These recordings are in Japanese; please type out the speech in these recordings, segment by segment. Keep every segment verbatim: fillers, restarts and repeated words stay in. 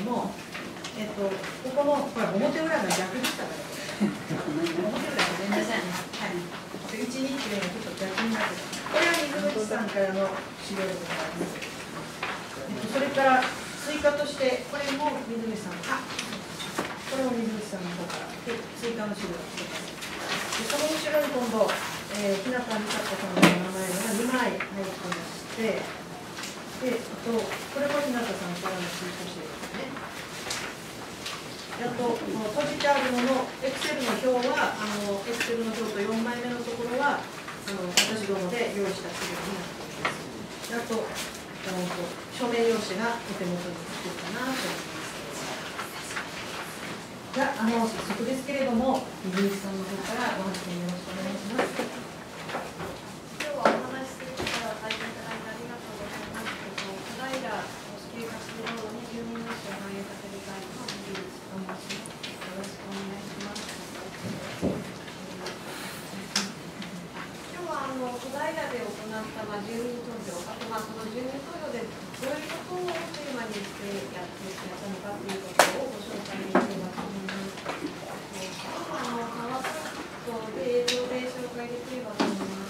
も、えっと、ここのほら表裏が逆でしたから表裏ごめんなさいね、はい、いちにちがちょっと逆になってます。これは水口さんからの資料でございます。えっと、それから追加として、これも水口さん、あこれも水口さんの方からで追加の資料が来てます。でその後ろに今度、えー、日向美佐子さんの名前がにまい入ってまして、であとこれも日向さんからの追加資料ですね。あと、この閉じてあるもの、エクセルの表は、あのエクセルの表とよんまいめのところは、あの私どもで用意した資料になっています。あと、あの書面用紙がお手元に来てるかなと思います。じゃあ、あの早速ですけれども、水口さんの方からお話よろしくお願いします。 今日はお話しする機会を与えていただいてありがとうございます。小平都市計画道路に住民の意思を反映させる会の水口と申します。よろしくお願いします。今日はあの小平で行ったまあ住民投票、あとまあその住民投票でどういうことをテーマにしてやっていったのかということをご紹介できればと思います。あのパワーポイントで映像で紹介できればと思います。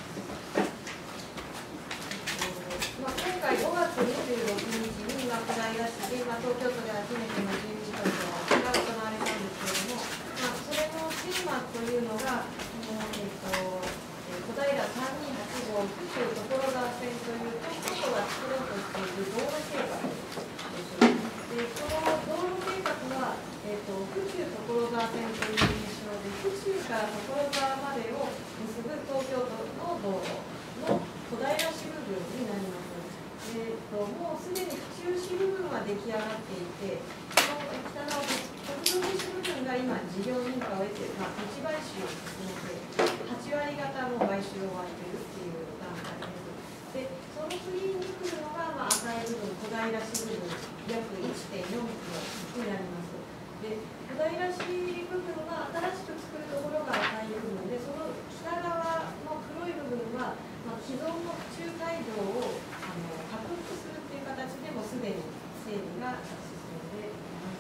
まあ、今回ごがつにじゅうろくにちに小平市で、まあ、東京都で初めての住民投票が行われたんですけれども、まあ、それのテーマというのが、このえっと小平さんにーはちご府中所沢線という東京都が作ろうとしている道路計画です。で、この道路計画は、えっと、府中所沢線という名称で、府中から所沢までを結ぶ東京都の道路の小平市部分になります。えっと、もうすでに府中市部分は出来上がっていて、その北の国分市部分が今、事業認可を得て、まあ、土地買収を進めて、はちわり方の買収を終わっているっていう段階です。で、その次に来るのが、まあ、赤い部分、小平市部分、約 いってんよんキロになります。で、小平市部分は新しく作るところが赤い部分で、その北側の黒い部分は、まあ、既存の府中街道をあの拡幅するという形でもすでに整備が進んでいます。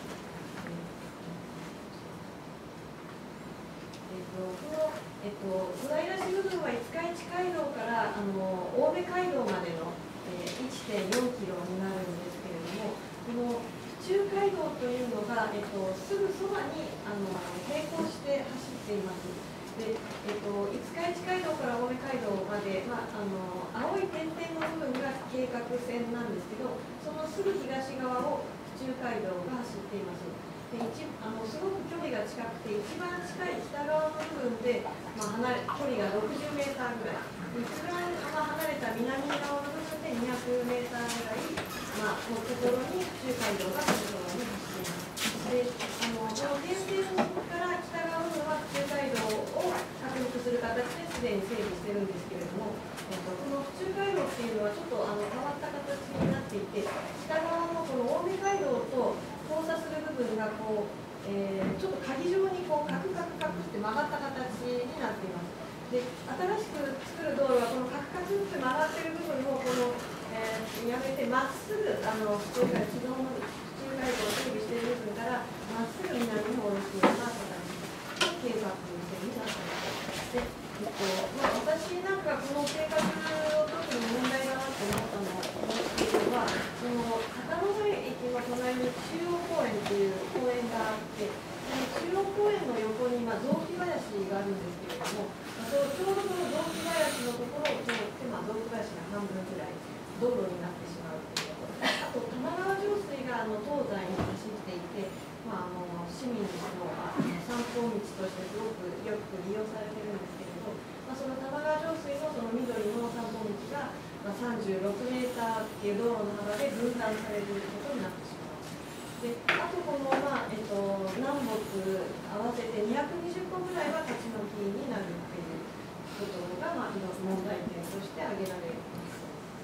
えっと、この、えっと、小平市部分は五日市街道からあの青梅街道までの、えー、いってんよんキロになるんですけれども、この府中街道というのが、えっと、すぐそばにあの並行して走っています。で、えっと、五日市街道から青梅街道まで、まあ、あの青い点々の部分が計画線なんですけど、そのすぐ東側を府中街道が走っています。で、一あのすごく距離が近くて、一番近い北側の部分で、まあ、離れ距離がろくじゅうメーターぐらい、一番離れた南側の部分でにひゃくメーターぐらい、まあ、のところに府中街道がその側に走っています。で、あのこの点々から北側のは府中街道を拡幅する形ですでに整備してるんですけれども、えっと、この府中街道っていうのはちょっとあの変わった形になっていて、北側のこの青梅街道と交差する部分がこう、えー、ちょっと鍵状にこうカクカクカクって曲がった形になっています。で、新しく作る道路はこのカクカクって曲がってる部分をこの、えー、やめてまっすぐあの府中街道既存の府中街道を整備している部分からまっすぐ南に下ろすような形の計画になっています。で、えっとまあ、私なんかこの計画を特に問題だなと思ったのは、その片野駅の隣に中央公園という公園があって、その中央公園の横に、まあ、雑木林があるんですけれども、そのちょうどその雑木林のところを通って、まあ、雑木林が半分ぐらい道路になってしまうということ。あと、玉川上水があの東西に走っていて、まあ、あの市民の散歩道としてすごくよく利用されているんですけれど、まあ、その玉川上水のその緑の散歩道が、まあ、さんじゅうろくメーターっていう道路の幅で分断されることになってしまう。で、あとこの、まあえっと、南北合わせてにひゃくにじゅっこぐらいは立ち退きになるっていうことが、まあ、問題点として挙げられます。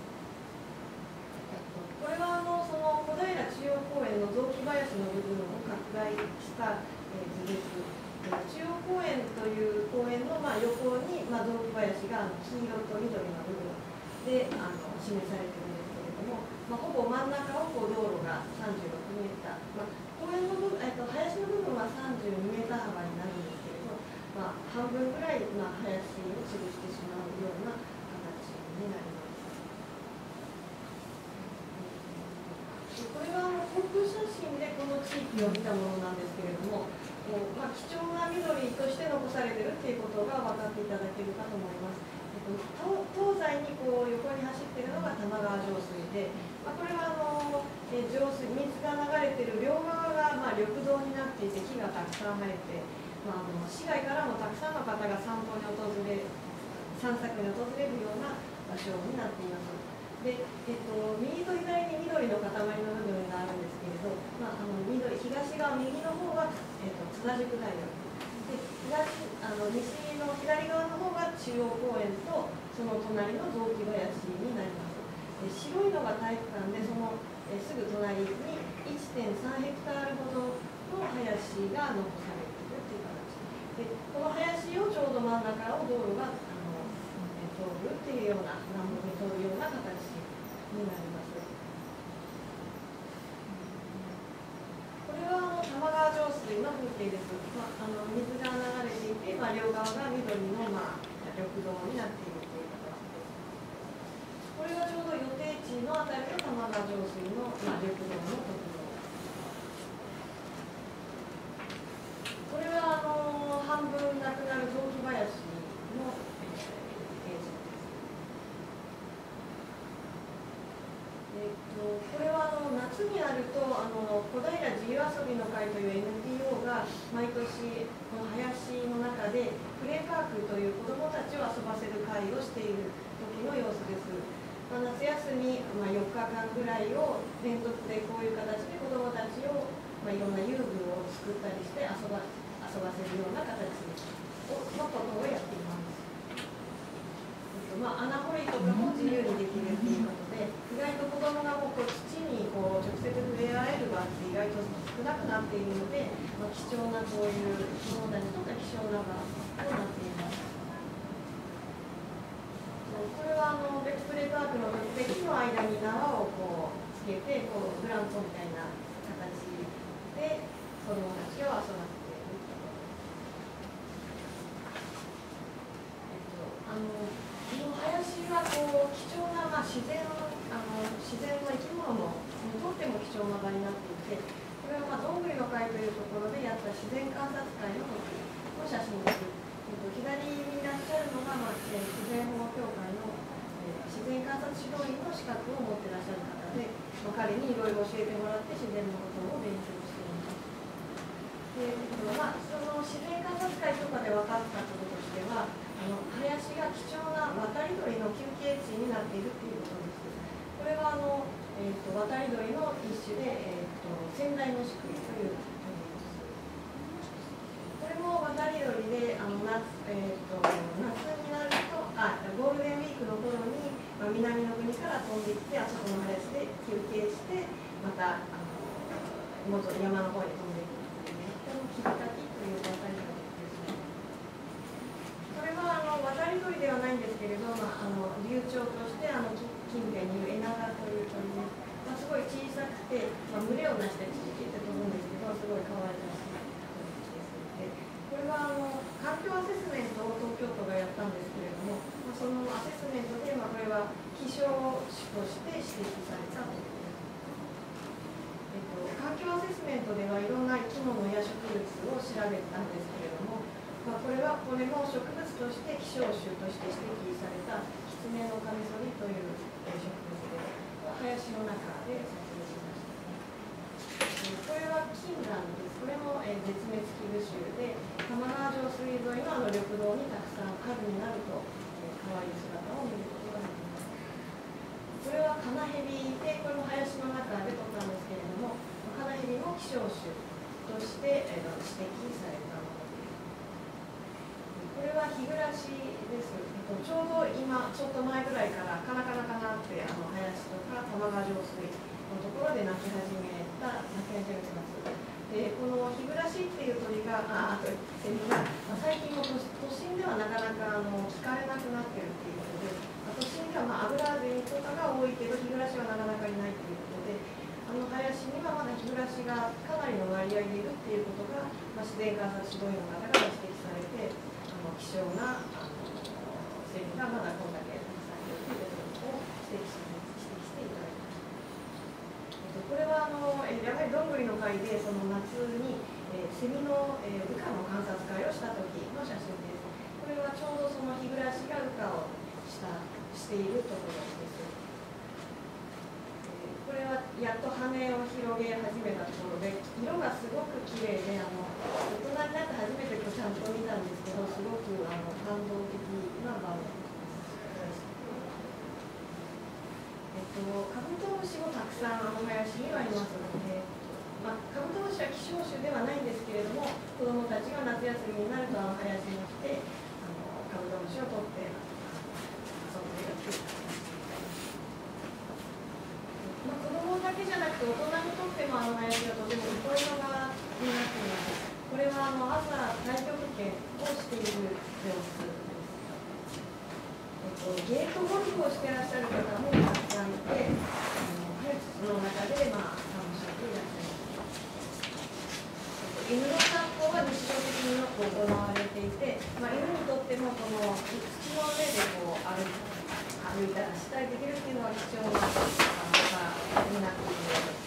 これはあのその小平中央公園の雑木林の部分を拡大した、えー、図です。中央公園という公園の、まあ、横に、まあ、雑木林が黄色と緑の部分であの示されているんですけれども、まあ、ほぼ真ん中をこう道路がさんじゅうろくメー散るしてしまうような形になります。これは航空写真でこの地域を見たものなんですけれども、まあ、貴重な緑として残されているということが分かっていただけるかと思います。東西にこう横に走っているのが玉川上水で、まあ、これはあのえ上水水が流れている両側がまあ緑道になっていて木がたくさん生えて、まあ、あの市外からもたくさんの方が散歩に訪れ散策に訪れるような場所になっています。で、えっと、右と左に緑の塊の部分があるんですけれど、まあ、あの緑東側右の方は、えっと、津田塾大学で、東あの西の左側の方が中央公園とその隣の雑木林になります。で白いのが体育館で、そのえすぐ隣に いってんさんヘクタールほどの林が残されているという形で、この林をちょうど真ん中を道路があの通るっていうような南北に通るような形になります。これはあの玉川上水の風景です。まあ、あの水が流れていて、まあ、両側が緑の、まあ、緑道になっているという形です。これがちょうど予定地のあたりの玉川上水の、まあ、緑道の特徴。これはあの半分なくなる雑木林の、えー、映像です。えっと、これはあの夏になるとあの小平自由遊びの会という エヌピーオー が毎年この林の中でプレーパークという子どもたちを遊ばせる会をしている時の様子です。まあ、夏休み、まあ、よっかかんぐらいを連続でこういう形で子どもたちを、まあ、いろんな遊具を作ったりして遊ば、遊ばせるような形をのことをやっています。まあ、穴掘りとかも自由にできるということで、意外と子どもがもうこう土にこう直接触れ合える場って意外と少なくなっているので、まあ、貴重なこういう子どもたちにとって貴重な場となっています。これはあのベックプレーパークの木の間に縄をこうつけてこうブランコみたいな形で子どもたちを遊ばせているところです。えっとあのこの林はこう貴重な、まあ、自然あの自然の生き物のにとっても貴重な場になっていて、これは、まあ、どんぐりの会というところでやった自然観察会の時の写真です。えっと、左にいらっしゃるのが、まあ、自然保護協会の、えー、自然観察指導員の資格を持っていらっしゃる方で、まあ、彼にいろいろ教えてもらって自然のことを勉強しています。で、えっとまあ、その自然観察会とかで分かったこととしては、あの林が貴重な渡り鳥の休憩地になっているということです。これはあの、えー、と渡り鳥の一種で、えー、と仙台のしくりという鳥です。これも渡り鳥であの 夏,、えー、と夏になるとあゴールデンウィークの頃に、まあ、南の国から飛んできてあそこの林で休憩してまたあの元山の方に飛んでいくというね、このキビタキという渡り鳥ですね。これはあの渡り鳥ではないんですけれど、まあ、あの流鳥としてあの近辺にいるエナガという鳥です。まあ、すごい小さくて、まあ、群れをなしてチチチって飛ぶんですけど、すごい可愛らしい鳥です。でこれはあの環境アセスメントを東京都がやったんですけれども、まあ、そのアセスメントで、まあ、これは希少種として指摘されたということです。えっと、環境アセスメントではいろんな生き物や植物を調べたんですけれども、まあ、これはこれも植物として希少種として指摘されたキツネのカミソリという植物で、林の中で撮影しました。これはキンランです。これも絶滅危惧種で、玉川上水沿いのあの緑道にたくさん春になると可愛い姿を見ることができます。これはカナヘビで、これも林の中で撮ったんですけれども、カナヘビも希少種として指摘されたものです。これは日暮らしです。ちょうど今、ちょっと前ぐらいからカナカナカナってあの林とか玉川上水のところで鳴き始めた、鳴き始めてます。で、この日暮らしっていう鳥が、あ、あとセミが、まあ、最近も都心ではなかなかあの聞かれなくなっているっていうことで、まあ、都心ではまあアブラゼミとかが多いけど、日暮らしはなかなかいないということで、あの林にはまだ日暮らしがかなりの割合でいるっていうことが、まあ、自然観察指導員の方から指摘されて、あの希少なあの点がまだこんだけたくさんいるということを指摘して指摘していただきました。えっと、これはあのやはりどんぐりの会でその夏に、えー、セミの、えー、羽化の観察会をした時の写真です。これはちょうどその日暮らしが羽化をしたしているところです。これはやっと羽を広げ始めたところで、色がすごく綺麗で、あの大人になって初めてちゃんと見たんですけど、すごくあの感動的な場面です。えっと、カブトムシもたくさんあの林にはいますので、まあ、カブトムシは希少種ではないんですけれども、子どもたちが夏休みになるとあの林に来て、あのカブトムシを取って遊んでいるという形です。まあ、子どもだけじゃなくて大人にとってもあの林がとても憩いの場になっています。これはあの朝太極拳をしている様子です。えっと、ゲートゴルフをしていらっしゃる方もたくさんいて、あのその中で、まあ、楽しんでいらっしゃいます。えっと、犬の散歩は日常的によく行われていて、まあ、犬にとってもこの土の上でこう歩い歩いたらしたりできるっていうのは貴重なになっているようです。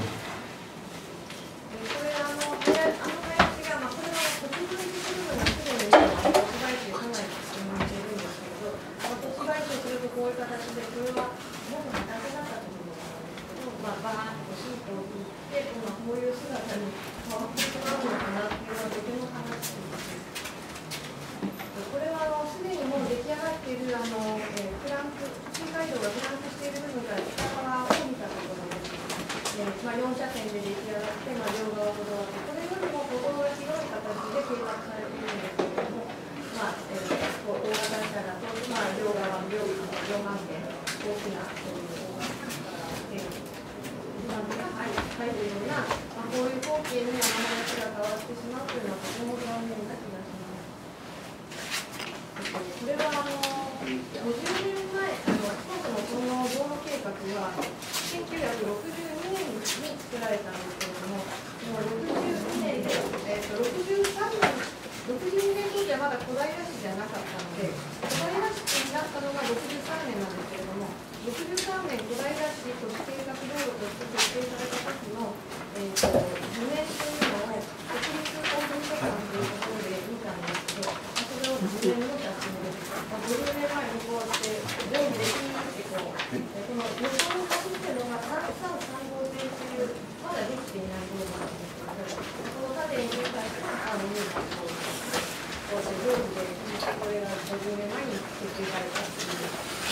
これあの林が、まあ、これは国分寺するのにすでに土地買収かなり進んでいるんですけれど、まあ、土地買収するとこういう形でこれはもう畑だったというのがあるんですけど、まあ、バーッとシートを引いて、まあ、こういう姿に変わってしまうのかなっていうのはとても悲しいです。これはあのすでにもう出来上がっているあの、えー、クランク中街道がクランクしている部分から北側を見たところです。えーまあ、よん車線で出来上がって、まあ、両側ほどあって、これよりも歩道が広い形で計画されているんですけれども、まあえー、こう大型車だと、まあ、両側両両半径の大きなそういう大型車があって、車が入るような、まあ、こういう光景に山林が変わってしまうというのはとても残念な気がします。これはあのごじゅうねんまえ、あのそもそもその道路計画はせんきゅうひゃくろくじゅうにねんに作られたんですけれども、もうろくじゅうにねんで、えー、とろくじゅうさんねん、ろくじゅうにねん当時はまだ小平市じゃなかったので、小平市になったのがろくじゅうさんねんなんですけれども、ろくじゅうさんねん小平市都市計画道路として設定された時の、えー、と図面というのを国立公文書館というところで見たんですけど、それを図面の写真です。まあ、ごじゅうねんまえにこうやって上下でピーってこう、この横に走ってるのがさんさんさん号線というまだできていない道路なんですけど、この縦に入会してあのこうこうして上下でピーってこれがごじゅうねんまえに設定されたっていう。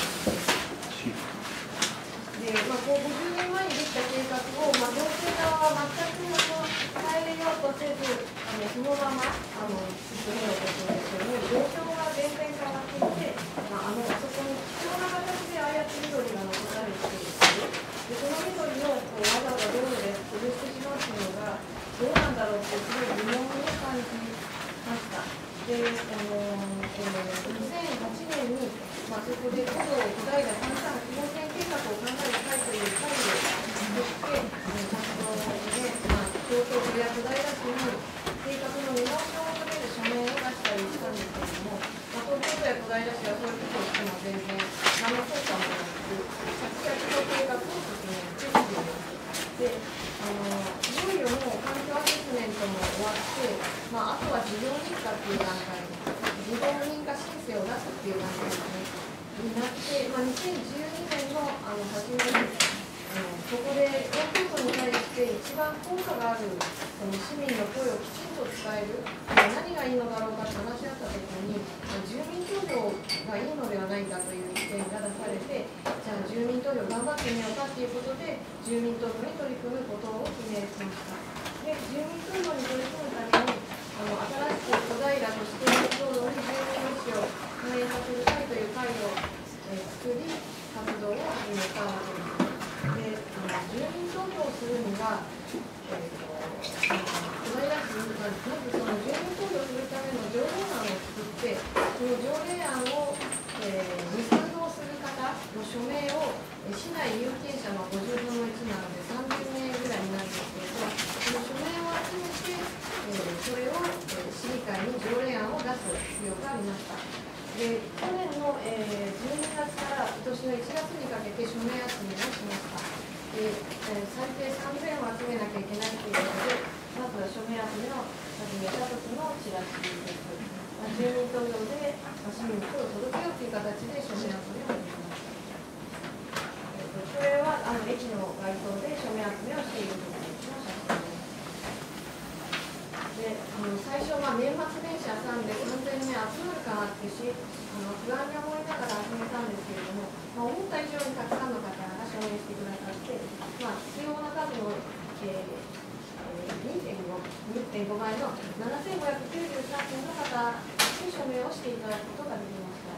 で、まあ、こうごじゅうねんまえにできた計画を、まあ、行政側は全く変えようとせず、あのそのままあの進めようとするんですけども、状況が全然変わっていて、まあ、あのあそこに貴重な形でああやって緑が残されているで、その緑をこうわざわざ道路で潰してしまうというのがどうなんだろうってすごい疑問に感じました。で、あのえー、にせんはちねんに、まあ、そこで古道小平三三基本線計画を考える会という会を作って、活動で、まあ、東京都や小平市に計画の見直しを求める署名を出したりしたんですけれども、まあ、東京都や小平市はそういうことをしても全然何の効果もなく、先々の計画を進めているで、あのいよいよもう環境アセスメントも終わって、まあ、あとは事業認可っていう段階事業認可申請を出すっていう段階ですねになって、まあ、にせんじゅうにねんのあの初めにあのそこで東京都に対して一番効果があるその市民の声をきちんと伝える、まあ、何がいいのだろうかって話し合ったときに、まあ、住民投票がいいのではないかという意見が出されて、じゃあ住民投票頑張ってみようかということで住民投票に取り組むことを決めました。で、住民投票に取り組むためにあの新しく小平として道路に住民の意思を反映させる会という会を、えー、作り活動を始めたわけです。で、あの住民投票をするには、えー、と小平市にまずその住民投票するための条例案を作って、その条例案を、えー、に賛同する方の署名を、えー、市内有権者のごじゅうぶんのいちなのでさんじゅうめいぐらいになるんですけれど、その署名を集めて、えー、それを、えー、市議会に条例案を出す必要がありました。で、去年ののいちがつにかけて署名集めをしました。で、えー、最低さんぜんを集めなきゃいけないということで、まずは署名集めを始めた時のチラシです。まあ、住民投票で、まあ、市民に声を届けようという形で署名集めを始めました。えー、とこれはあの駅の街頭で署名集めをしている時の写真です。であの最初、まあ、年末年始挟んでさんぜんめ集まるかなってしあの不安に思いながら始めたんですけれども、まあ、思った以上にたくさんの方が署名してくださって、まあ、必要な数の、えーえー、にてんご にてんご 倍のななせんごひゃくきゅうじゅうさんにんの方に署名をしていただくことができました。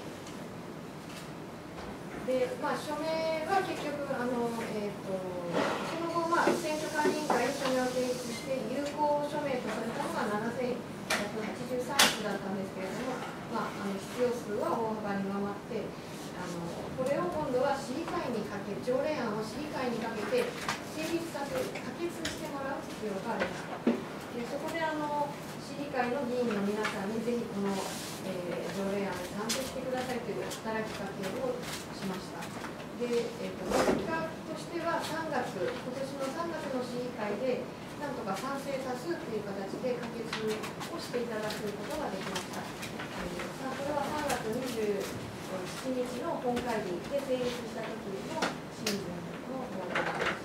で、まあ、署名は結局あの、えー、とその後、まあ、選挙管理委員会に署名を提出して有効署名とされたのがななせんひゃくはちじゅうさんひつだったんですけれども、まあ、あの必要数は大幅に上回ってあのこれを今度は市議会にかけ条例案を市議会にかけて成立させ可決してもらう必要がありました。でそこであの市議会の議員の皆さんにぜひこの、えー、条例案に賛成してくださいという働きかけをしました。で、えー、と結果としてはさんがつ、今年のさんがつの市議会でなんとか賛成多数という形で可決をしていただくことができました。えー、さあこれはさんがつにじゅうしちにちの本会議で成立した時の新聞の条例です。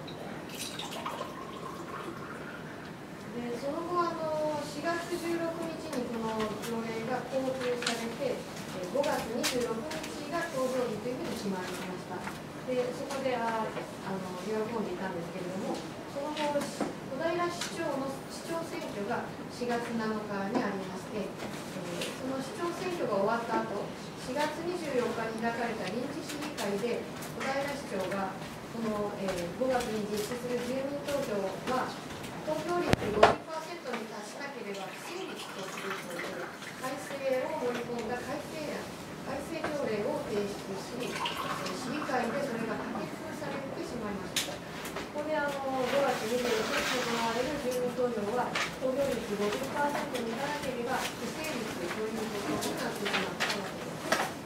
でその後あのしがつじゅうろくにちにこの条例が公布されてごがつにじゅうろくにちが投票日というふうに決まりました。でそこでああの喜んでいたんですけれども、その後小平市長の市長選挙がしがつなのかにありまして、えー、その市長選挙が終わった後しがつにじゅうよっかに開かれた臨時市議会で小平市長がこの、えー、ごがつに実施する住民投票は投票率 ごじゅっパーセント に達しなければ不成立とするという改正を盛り込んだ改正案改正条例を提出し、市議会でそれが可決されてしまいました。ここであのごがつにじゅうろくにちに行われる住民投票は投票率 ごじゅっパーセント にならなければ不成立ということになってしまったわけです。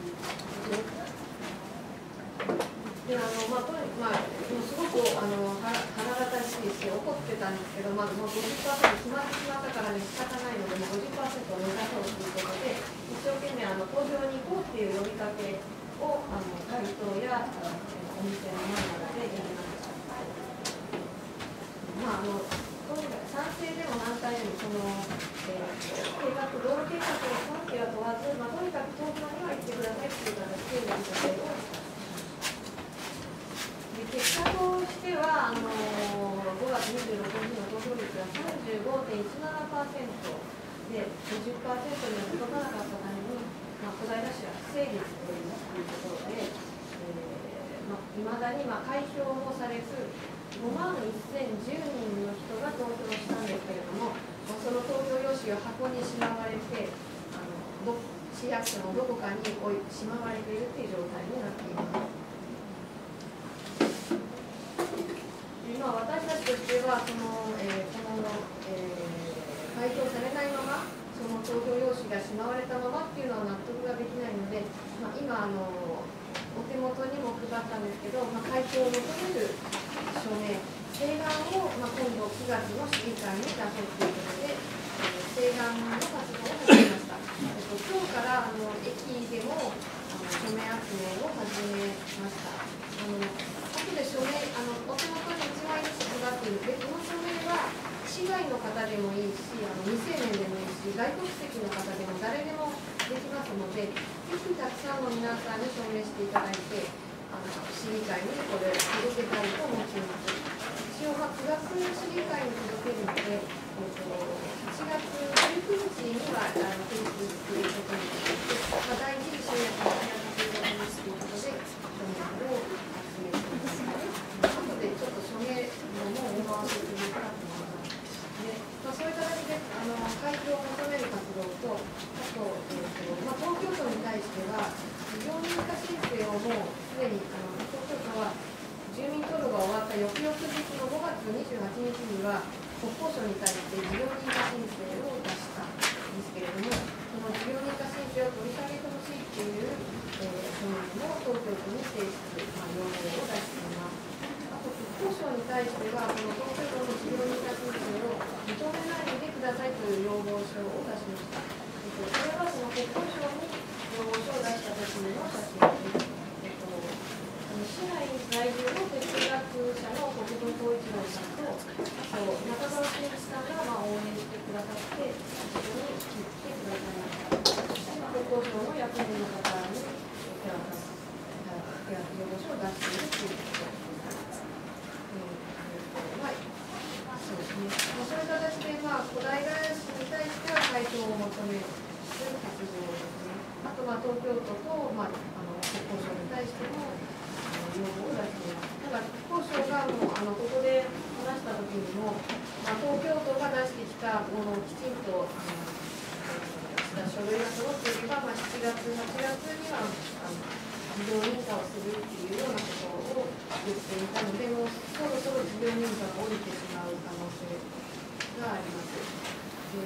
であのまあとにまあ、すごくあの腹立たしいし怒ってたんですけど、まあ、もう ごじゅっパーセント 決まってしまったからね仕方ないので、もう ごじゅっパーセント を目指そうということで一生懸命あの投票に行こうっていう呼びかけをあの街頭やお店の前などでやりました。まああのとにかく賛成でも反対でもその、えー、計画道路計画の関係は問わず、まあ、とにかく投票には行ってくださいという形で呼びかけをした。結果としてはあのごがつにじゅうろくにちの投票率が さんじゅうごてんいちななパーセント で ごじゅっパーセント には届かなかったために、まあ、小平市は不成立というところで、えーまあ、未だにまあ開票もされずごまんせんじゅうにんの人が投票したんですけれども、まあ、その投票用紙が箱にしまわれてあのど市役所のどこかに置いしまわれているという状態になっています。今私たちとしてはその、えーこのえー、開票されないままその投票用紙がしまわれたままっていうのは納得ができないので、まあ、今あのお手元にも配ったんですけど、まあ、開票を求める署名請願を、まあ、今度くがつの市議会に出そうということで、えー、請願の活動を始めました。えっと、今日からあの駅でもあの署名集めを始めました。あの後で署名あのお手元にいちまいずつ配っているで、この署名は市外の方でもいいし、あの未成年でもいいし、外国籍の方でも誰でもできますので、ぜひたくさんの皆さんに署名していただいて、あの市議会にこれ届けたいと思っています。一応、まあ、くがつ市議会に届けるので、えっと、はちがつじゅうくにちにはあの提出することになって、まあ、第一次集約を早くということにしていることで、署名を集めています。後でちょっと署名も見回していただきます。で、まあ、そういった形であの開票を求める活動と、あと、えーとまあ、東京都に対しては、事業認可申請をもうすでにあの東京都は住民投票が終わった翌々日のごがつにじゅうはちにちには国交省に対して事業認可申請を出したんですけれども、その事業認可申請を取り下げてほしいとっていう、えー、書面も東京都に提出、まあ、要望を出しています。あと国交省に対しては、この東京都の事業認可申請を認めないでくださいという要望書を出しました。えっと、これはその国交省に要望書を出した時の写真です。えっと、市内に在住の哲学者の国分光一郎さんと、あと中澤慎一さんがまあ応援してくださって、一緒に来てくださいました。国交省の役員の方に手渡す、要望書を出しているということです。はい、そうですね。そういう形で、まあ、小平市に対しては回答を求める活動ですね。あと、まあ、東京都と、まあ、あの国交省に対しても要望を出しています。ただ、国交省がもうあのここで話したときにも、まあ、東京都が出してきたものをきちんとあの書類が揃っていれば、まあ、しちがつ、はちがつにはあの事業認可をするっていうようなことを言っていたので、もうそろそろ事業認可が下りてしまう可能性があります。で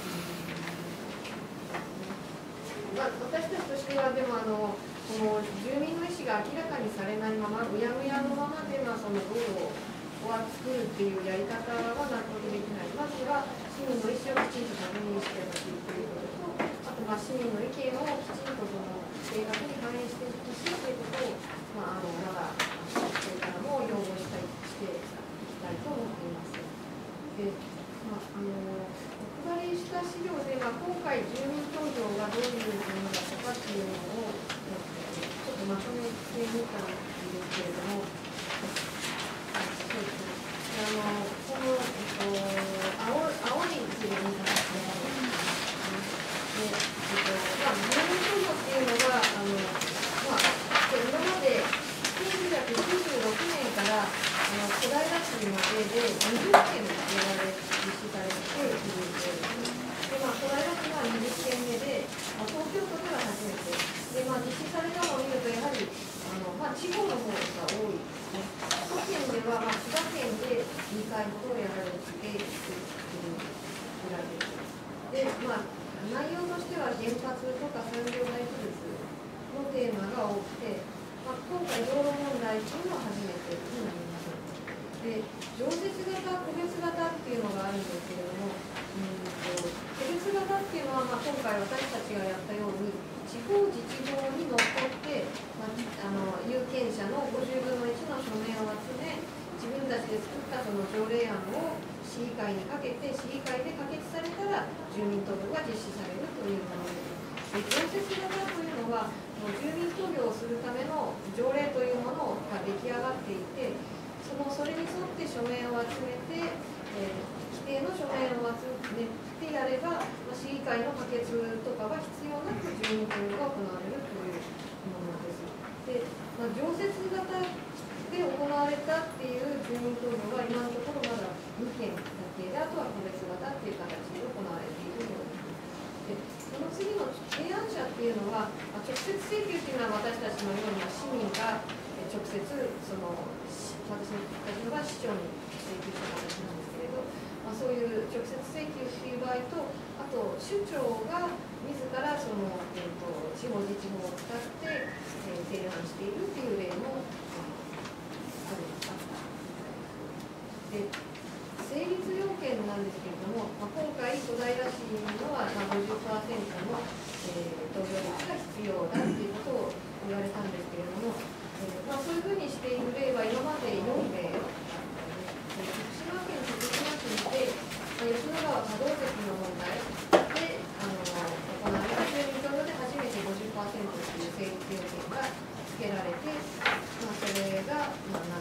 うんまあ、私たちとしては、でもあの、この住民の意思が明らかにされないまま、うやむやのままで、まあ、その道路を作るっていうやり方は納得できない。まずは市民の意思をきちんと確認してほしいということと、あとまあ市民の意見をきちんとその計画に反映してほしいということを、まあ、あのまだこれからも要望したいしていきたいと思っています。でまあ、あのお配りした資料で、まあ、今回住民投票がどういうものだったかというのをちょっとまとめてみたんですけれども、そうですね。あのこの、えっと、青青い字で見たんですね。で、えっと、まあ、住民投票っていうのが、あの、まあ、今までせんきゅうひゃくきゅうじゅうろくねんからあの小平市まででにじゅっけんの実施されているんです。で、まあ、小平市はにじゅっけんめで、まあ、東京都では初めて。で、まあ、実施されたのを見ると、やはり、あのまあ、地方の方が多いですね。首都圏では、まあ、千葉県でにかいほどやられているぐらいです。で、まあ、内容としては原発とか産業廃棄物のテーマが多くて、まあ、今回道路問題というのは初めてになります。で、常設型、個別型っていうのがあるんですけれども、うんと個別型っていうのは、まあ、今回私たちがやったように、地方自治法にのっとって、まあ、あの有権者のごじゅうぶんのいちの署名を集め、自分たちで作ったその条例案を市議会にかけて、市議会で可決されたら、住民投票が実施されるというものです。で、常設型というのは、住民投票をするための条例というものが出来上がっていて、そのそれに沿って署名を集めて、えー、規定の署名を集めてやれば、まあ、市議会の可決とかは必要なく住民投票が行われるというものです。で、まあ、常設型で行われたっていう住民投票は今のところまだにけんだけで、あとは個別型っていう形で行われているようです。で、その次の提案者っていうのは、まあ、直接請求っていうのは私たちのような市民が直接その私たちのが市長に請求した形なんですけれど、まあ、そういう直接請求っていう場合と、あと首長が自らその、えー、と地方自治法を使って、えー、提案しているっていう例も、あります。で、成立要件なんですけれども、まあ、今回小平市のは、まあ、ごじゅっパーセント の、えー、投票率が必要だということを言われたんですけれども、えーまあ、そういうふうにしている例は今までよんれいあったんです。徳島県徳島市で、まあ、吉野川可動石の問題であの行われた住民投票で初めて ごじゅっパーセント という成立要件がつけられて、まあ、それが、まあ、な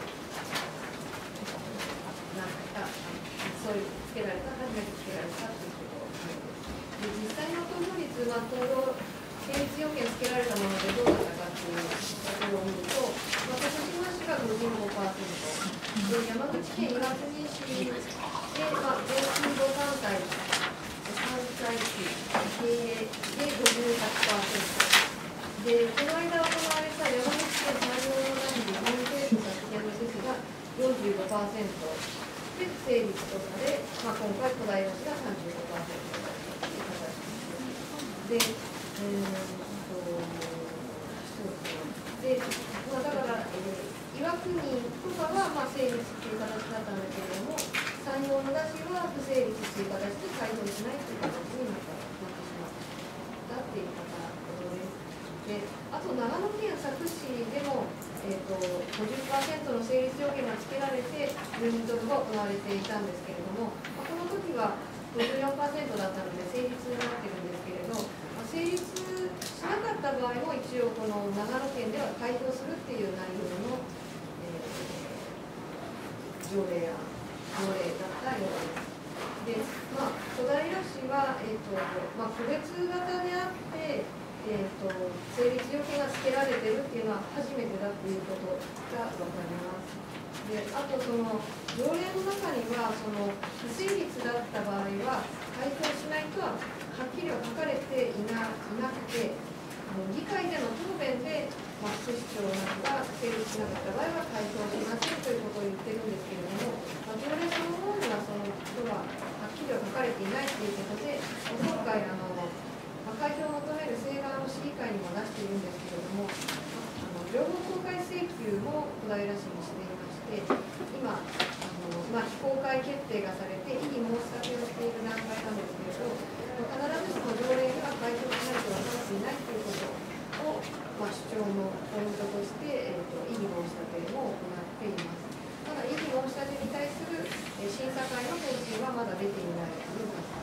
なんかそういうつけられた、初めてつけられたということで、実際の投票率、まあ、投票成立要件つけられたものでどうだったかというところを見ると、まあ、徳島市が ごじゅうごパーセント で、山口県岩国市で、まあ、全数母艦隊、関西市、経営で ごじゅうはちパーセント で、この間行われた山口県産業のランディ民政府先ほどですが よんじゅうごパーセント で成立とされ、まあ、今回小平市が さんじゅうごパーセント だったという形です。でえー、と内容の出しは不成立という形で回答しないという形になってしまったっていうことです。で、あと長野県佐久市でも、えー、と ごじゅっパーセント の成立条件がつけられて住民投票が行われていたんですけれども、まあ、この時は ごじゅうよんパーセント だったので成立になってるんですけれど、まあ、成立しなかった場合も一応この長野県では開票するっていう内容の、えー、条例や条例だったようです。で、まあ、小平市は、えーとまあ、個別型であって、えーと、成立条件がつけられてるっていうのは初めてだっていうことが分かります。で、あとその条例の中にはその不成立だった場合は開票しないとははっきりは書かれていな、いなくて、議会での答弁で、まあ、副市長などが成立しなかった場合は開票しませんということを言ってるんですけれども、まあ、条例そのものにはそのことははっきりは書かれていないということで、今回あのまあ、開票を求める請願を市議会にも出しているんですけれども、あの情報公開請求も小平市にしていまして、今、あのまあ、非公開決定がされて、異議申し立てをしている段階なんですけれど、必ずしも条例には開票しないと分かっていないということを、まあ、主張のポイントとして、えーと、異議申し立てを行っています。ただ、異議申し立てに対する審査会の答申はまだ出ていないということです。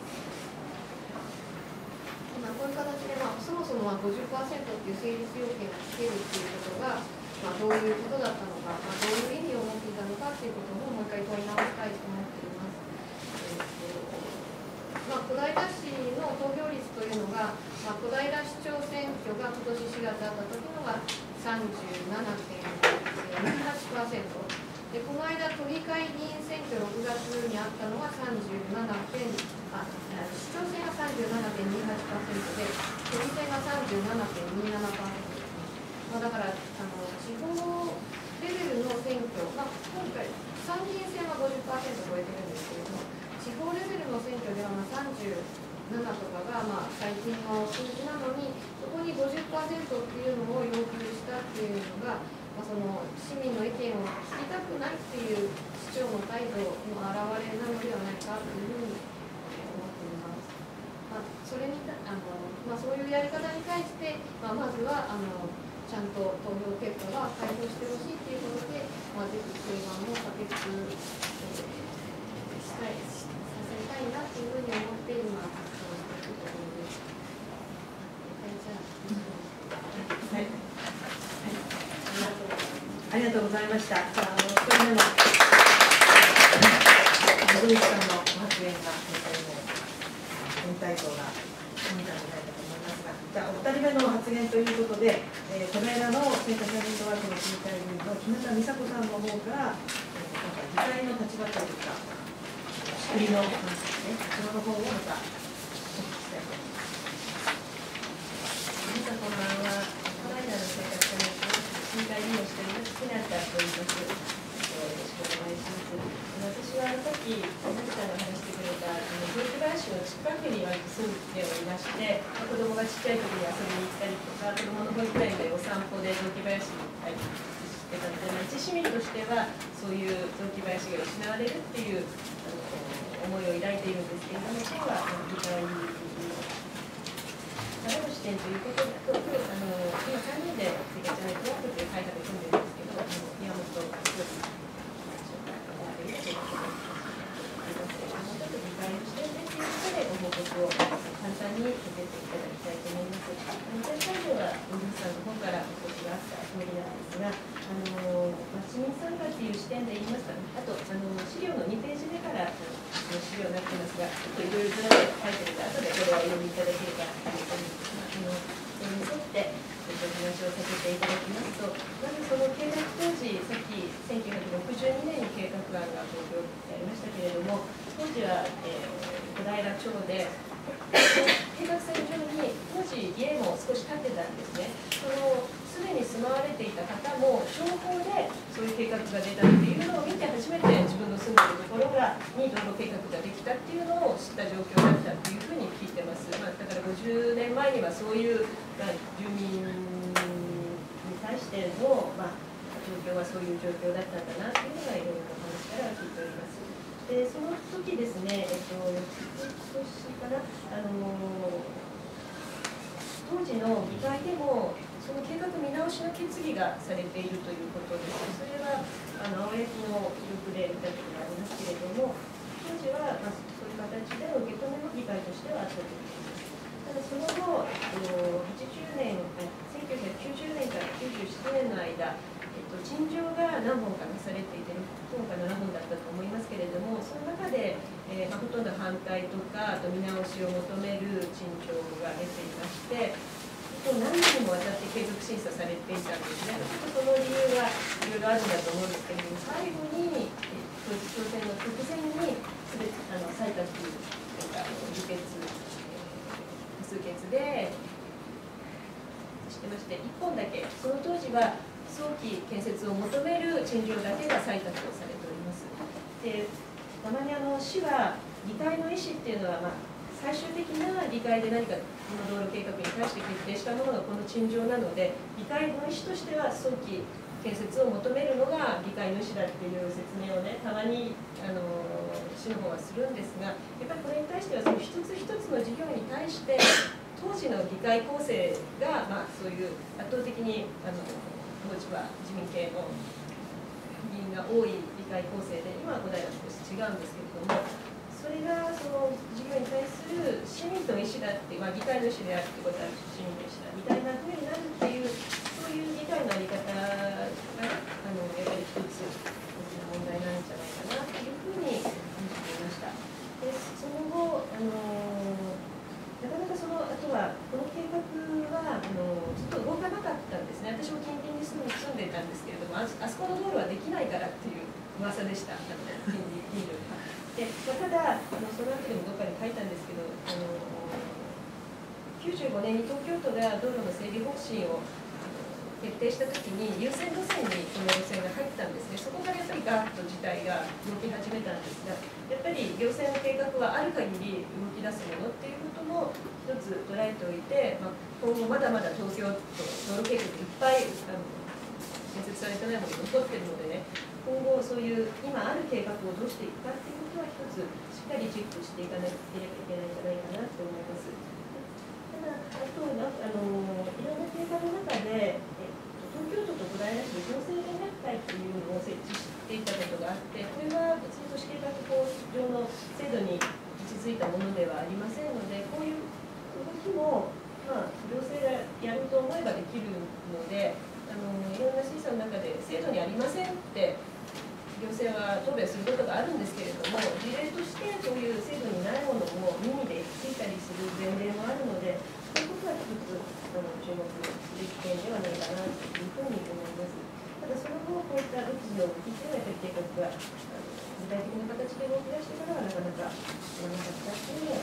こういう形で、まあ、そもそも ごじゅっパーセント という成立要件をつけるということが、まあ、どういうことだったのか、まあ、どういう意味を持っていたのかということをもう一回問い直したいと思っています。えーとまあ、小平市の投票率というのが、まあ、小平市長選挙が今年しがつあった時のが さんじゅうななてんにはちパーセント。で、この間、都議会議員選挙ろくがつにあったのがさんじゅうななてん、あ、市長選が さんじゅうななてんにはちパーセント で、都議選が さんじゅうななてんにななパーセント ですね。まあ、だから、あの地方レベルの選挙、まあ、今回、参議院選は ごじゅっパーセント 超えてるんですけれども、地方レベルの選挙ではまあさんじゅうななとかがまあ最近の数字なのに、そこに ごじゅっパーセント っていうのを要求したっていうのが、まあ、その市民の意見を聞きたくないっていう市長の態度の表れなのではないかというふうに思っています。まあ、それにあの、まあ、そういうやり方に対して、まあ、まずはあのちゃんと投票結果が開票してほしいということで、まあ、ぜひ請願を可決、えー、したいさせたいなというふうに思って今活動しているところです。はい、じゃあ、はい。 ありがとうございました。じゃあ、あの一人目の小口さんの発言が全体像が見たみたいだと思いますが、じゃあお二人目の発言ということで、えー、小平の選挙者連動枠の市議会議員の木下美佐子さんの方から、えー、今回議会の立場というか仕組みの話ですね、その方をまたお聞きしたいと思います。 皆さんこんばんは。小平の生活者連動市議会議員をしています木下と言います。よろしくお願いします。私はさっき皆さんが話してくれた雑木林の近くに割と住んでおりまして、子供がちっちゃい時に遊びに行ったりとか、子供の保育園でお散歩で雑木林に行ったりしてたので、一市民としてはそういう雑木林が失われるっていうあの思いを抱いているんですけれども、今日は議会からの視点ということと、あの今さんにんで世界チャレンジワークという会社で組んでるんですけど、あの宮本総理議会の視点でということでご報告を簡単にさせていただきたいと思います。全体では皆さんの方からお越しがあった通りなんですが、あの市民参加という視点で言いますか、あとあの資料のにページ目からの資料になっていますが、ちょっといろいろずらで書いてるので、後でこれはお読みいただければということですが、あのそれに沿ってお話をさせていただきますと、まずその計画当時、さっきせんきゅうひゃくろくじゅうにねんに計画案が公表されましたけれども、当時は、えー、小平町で計画線上に当時家も少し建てたんですね。そのすでに住まわれていた方も情報でそういう計画が出たっていうのを見て初めて自分の住んでいるところがに道路計画ができたっていうのを知った状況だったっていうふうに聞いてます。まあ、だからごじゅうねんまえにはそういう、まあ、住民に対しての、まあ、状況はそういう状況だったんだなっていうのがいろいろな話から聞いております。 でその時ですね、えっと、翌年かな、あの当時の議会でも、その計画見直しの決議がされているということです。それはあの青柳の記録で見たことがありますけれども、当時は、まあ、そういう形での受け止めの議会としてはあったということです。ただその後、えっと、はちじゅうねん、せんきゅうひゃくきゅうじゅうねんからきゅうじゅうななねんの間、えっと、陳情が何本かなされていて、ろっぽんかななほんだったと思いますけれども、その中で、えーまあ、ほとんど反対とか、あと見直しを求める陳情が出ていまして、何年にもわたって継続審査されていたんですね。ちょっとその理由がいろいろあるんだと思うんですけれども、最後に統一地方選の直前にすべてあの採択というか議決、多数決でしてまして、いっぽんだけ、その当時は早期建設を求める陳情だけが採択をされております。で、たまにあの市は議会の意思っていうのは、まあ、最終的な議会で何かこの道路計画に対して決定したものがこの陳情なので、議会の意思としては早期建設を求めるのが議会の意思だっていう説明をね、たまにあの市の方はするんですが、やっぱりこれに対してはその一つ一つの事業に対して当時の議会構成が、まあ、そういう圧倒的にあの当時は自民系の議員が多い議会構成で、今は小平は少し違うんですけれども、それがその事業に対する市民の意思だって、まあ、議会の意思であるということは市民の意思だみたいなふうになるっていう、そういう議会の在り方が、あのやっぱり一つ大きな問題なんじゃないかなというふうに感じていました。でその後あのなかなかそのあとはこの計画はあのずっと動かなかったんですね。私も近隣に住ん住んでいたんですけれども、あそこの道路はできないからっていう噂でした、近隣近所で。まあ、ただあの、その後でもどっかに書いたんですけど、あのきゅうじゅうごねんに東京都が道路の整備方針を決定したときに、優先路線にこの路線が入ったんですね。そこからやっぱりガーッと事態が動き始めたんですが、やっぱり行政の計画はある限り動き出すものっていうことも一つ捉えておいて、まあ、今後まだまだ東京都道路計画いっぱいあの建設されてないものが残ってるのでね、今後そういう今ある計画をどうしていくかっていうことは一つしっかりチェックしていかなければいけないんじゃないかなと思います。ただ、あとなんかあのいろんな計画の中で、え東京都と小平市で行政連絡会っていうのを設置していたことがあって、これは別に都市計画法上の制度に位置づいたものではありませんので、こういう動きも、まあ、行政がやると思えばできるので、あのいろんな審査の中で制度にありませんって行政は答弁することがあるんですけれども、事例としてそういう制度にないものも耳でついたりする前例もあるので、そういうことは一つあの注目すべき点ではないかなというふうに思います。ただその後、こういった独自の動きというのはやっぱり計画が具体的な形で動き出してからはなかなか進まなかったというのは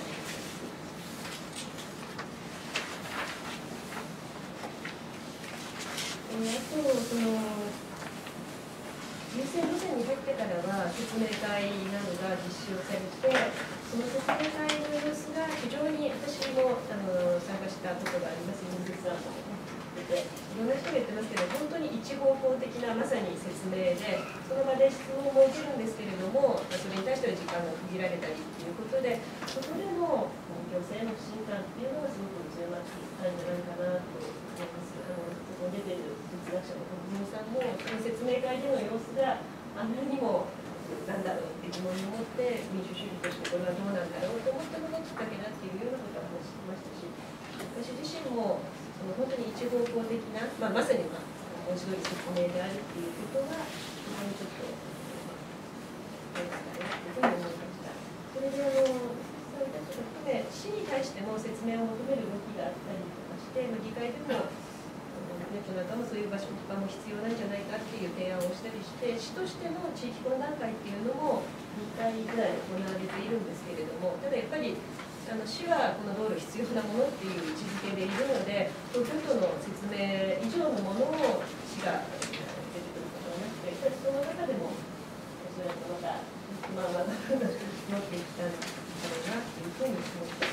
えー、あとその優先路線に入ってからは説明会などが実施をされて、その説明会の様子が非常に私もあの参加したことがあります。水口さんも出て、いろんな人が言ってますけど、本当に一方向的なまさに説明で、その場で質問も受けるんですけれども、それに対しては時間が区切られたりということで、そこでの行政の不信感っていうのがすごく強まっていったんじゃないかなと思います。あのここに出てる哲学者の国民さんも、その説明会での様子があんなにもなんだろうって疑問に思って、民主主義としてこれはどうなんだろうと思ったのがきっかけだっていうようなことを話してましたし、私自身もその本当に一方向的な、まあ、まさに、まあ、文字通り説明であるっていうことが非常にちょっとどうですかねというふうに思いました。それであのそういったこと含め、市に対しても説明を求める動きがあったりとかして、まあ、議会でもネットなんかもそういう場所とかも必要なんじゃないかっていう提案をしたりして、市としての地域懇談会っていうのもにかいぐらい行われているんですけれども、ただやっぱりあの市はこの道路必要なものっていう位置づけでいるので、東京都の説明以上のものを市が出てくることがなくて、やっぱりその中でもおそらくまたまあまだ持っていきたいだろうなというふうに思っています。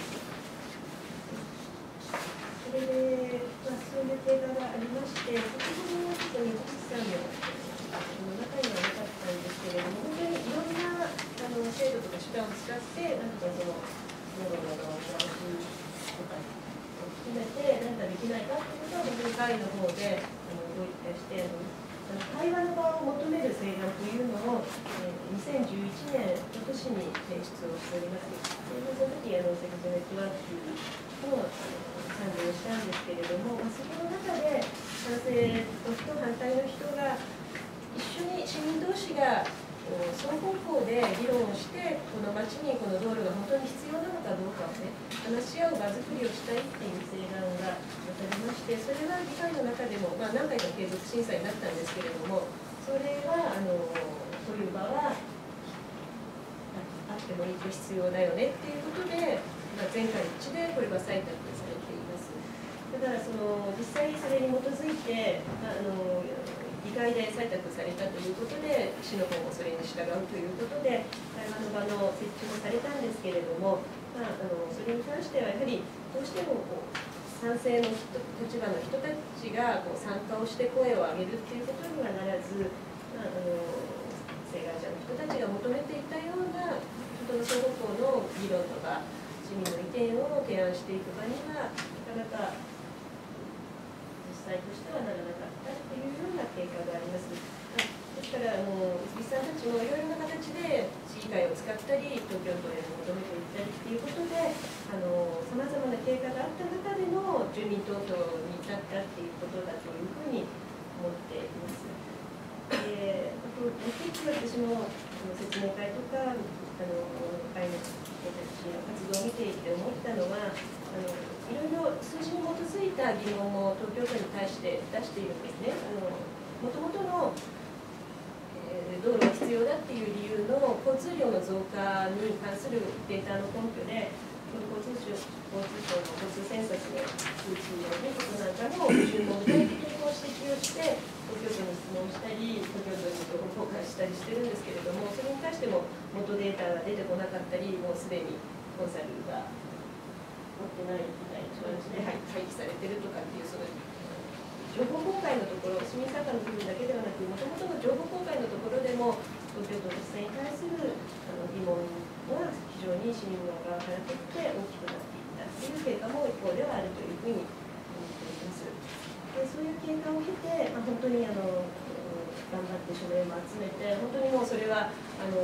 それで、まあ、そういう経過がありまして、先ほどのちょっと水口さんのの中にはなかったんですけれども、本当にいろんなあの制手段を使ってなんとかその道路などの見直しとかを含めて何かできないかっていうことは本当に会の方であの動いてして対話の場を求める請願というのを、えー、にせんじゅういちねん今年に提出をしております。でその時あのセクショネットワークの賛同をしたんですけれども、まあ、そこの中で賛成の人反対の人が一緒に市民同士が双方向で議論をしてこの町にこの道路が本当に必要なのかどうかをね話し合う場作りをしたいっていう請願がございまして、それは議会の中でも、まあ、何回か継続審査になったんですけれども、それはあのそういう場はあってもいいと必要だよねっていうことで、まあ、全会一致でこれが採択されています。だからその実際それに基づいてあの議会で採択されたということで、市の方もそれに従うということで、対話の場の設置もされたんですけれども、まあ、あのそれに関してはやはりどうしてもこう賛成の人立場の人たちがこう参加をして声を上げるっていうことにはならず、まあ、あの請願者の人たちが求めていたような本当の双方向の議論とか市民の意見を提案していく場にはなかなか実際としてはならなかったというような経過があります。ですからあの水木さんたちもいろいろな形で市議会を使ったり東京都へ求めていったりということでさまざまな経過があった中での住民投票に至ったっていうことだというふうに思っています。であともう一つ私も説明会とかあの会の人たちの活動を見ていて思ったのは、あのいろいろ数字に基づいた疑問も東京都に対して出しているんですね。もともとの、えー、道路が必要だっていう理由の交通量の増加に関するデータの根拠で、交通省交通省の交通センサスの数値のことなんかの基準を具体的にこう指摘をして、東京都に質問したり、東京都に情報公開したりしてるんですけれども、それに対しても元データが出てこなかったり、もうすでにコンサルが持ってないみたいな感じで廃棄されてるとかっていう、その情報公開のところ、市民参加の部分だけではなく、もともとの情報公開のところでも、東京都実際に対するあの疑問は非常に市民の側からとって大きくなっていったという経過も一方ではあるというふうに思っています。でそういう経過を経て、まあ、本当にあの頑張って署名も集めて、本当にもうそれはあの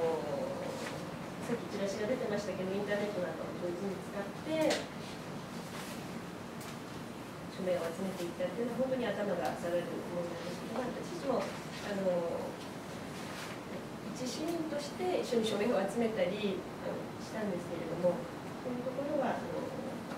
さっきチラシが出てましたけど、インターネットなんかを上手に使って署名を集めていったというのは本当に頭が下がるものなんですけど、私もあの一市民として一緒に署名を集めたりあのしたんですけれども、そういうところはあの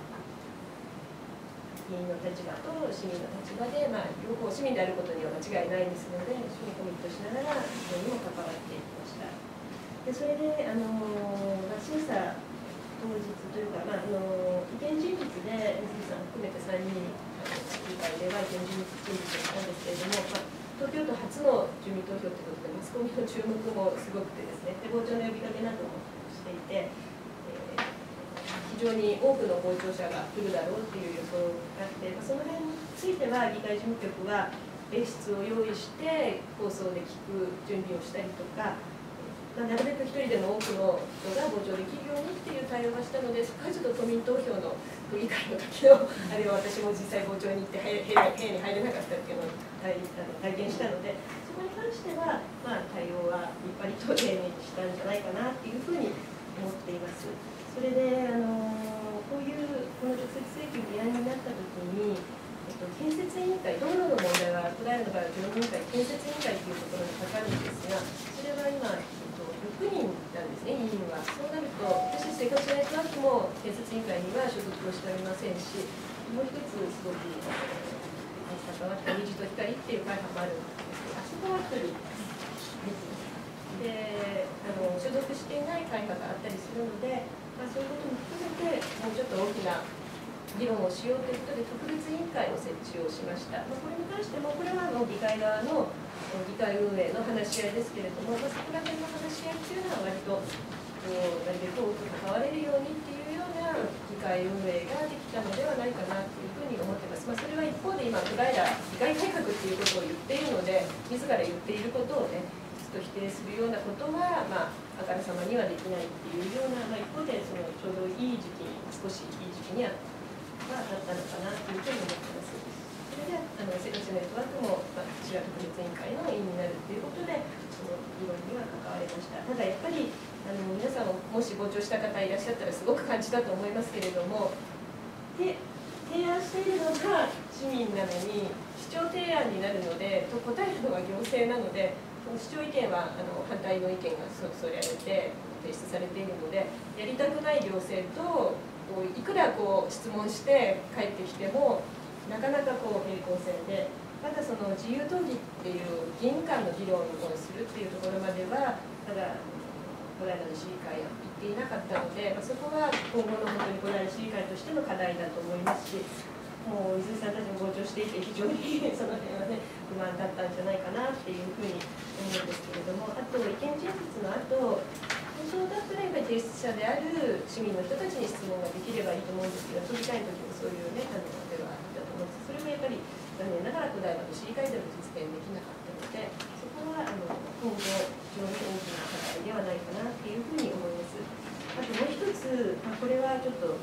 議員の立場と市民の立場で、まあ、両方市民であることには間違いないですので、一緒にコミットしながら非常にも関わっていきました。でそれであの、まあ、審査当日というか、まあ、あの意見陳述で水木さん含めてさんにん議会では意見陳述をしたんですけれども、まあ、東京都初の住民投票ということでマスコミの注目もすごくてですね、で傍聴の呼びかけなどもしていて、えー、非常に多くの傍聴者が来るだろうという予想があって、まあ、その辺については議会事務局は別室を用意して放送で聞く準備をしたりとか、まあ、なるべく一人でも多くの人が傍聴できるようにっていう対応がしたので、そこはちょっと都民投票の区議会の時のあれは私も実際傍聴に行って部屋に入れなかったっていうのを体験したので、そこに関しては、まあ、対応は立派に丁寧にしたんじゃないかなっていうふうに思っています。それであのこういうこの直接請求議案になった時に、えっと、建設委員会、道路の問題は古代の場合は常任委員会、建設委員会というところにかかるんですが、それは今、えっと、ろくにんなんですね、委員は。そうなると、私たち生活ネットワークも建設委員会には所属をしておりませんし、もう一つすごく関わった虹と光っていう会派もあるんですけど、あそこは一人であの所属していない会派があったりするので、まあ、そういうことも含めてもうちょっと大きな議論をしようということで特別委員会を設置をしました。まあ、これに関してもこれはあの議会側の議会運営の話し合いですけれども、まあ、そこら辺の話し合いっていうのは割となるべく多く関われるようにっていうような議会運営ができたのではないかなというふうに思っています。まあ、それは一方で今小平議会改革っていうことを言っているので、自ら言っていることをねと否定するようなことは、まあ、ああからさまにはできないっていうような、まあ、一方でそのちょうどいい時期に少しいい時期にははなったのかなというふうに思ってます。それであの生活ネットワークも、まあ、滋賀特別委員会の委員になるということでその議論には関わりました。ただやっぱりあの皆さんももし傍聴した方いらっしゃったらすごく感じたと思いますけれども、で提案しているのが市民なのに市長提案になるのでと答えるのが行政なので、その市長意見はあの反対の意見がそそれられて提出されているので、やりたくない行政とこういくらこう質問して帰ってきてもなかなかこう平行線で、まだその自由討議っていう議員間の議論をするっていうところまではまだ小平の市議会は行っていなかったので、まあ、そこは今後の本当に小平市議会としての課題だと思いますし、もう伊豆さんたちも傍聴していて非常にその辺はね不満だったんじゃないかなっていうふうに思うんですけれども、あと意見陳述の後本当だったらやっぱり提出者である市民の人たちに質問ができればいいと思うんですけど、都議会の時もそういうねあのではあったと思うんです。それもやっぱり残念ながら小平の市議会でも実現できなかったので、そこはあの今後非常に大きな課題ではないかなっていうふうに思います。あともう一つ、まあ、これはちょっと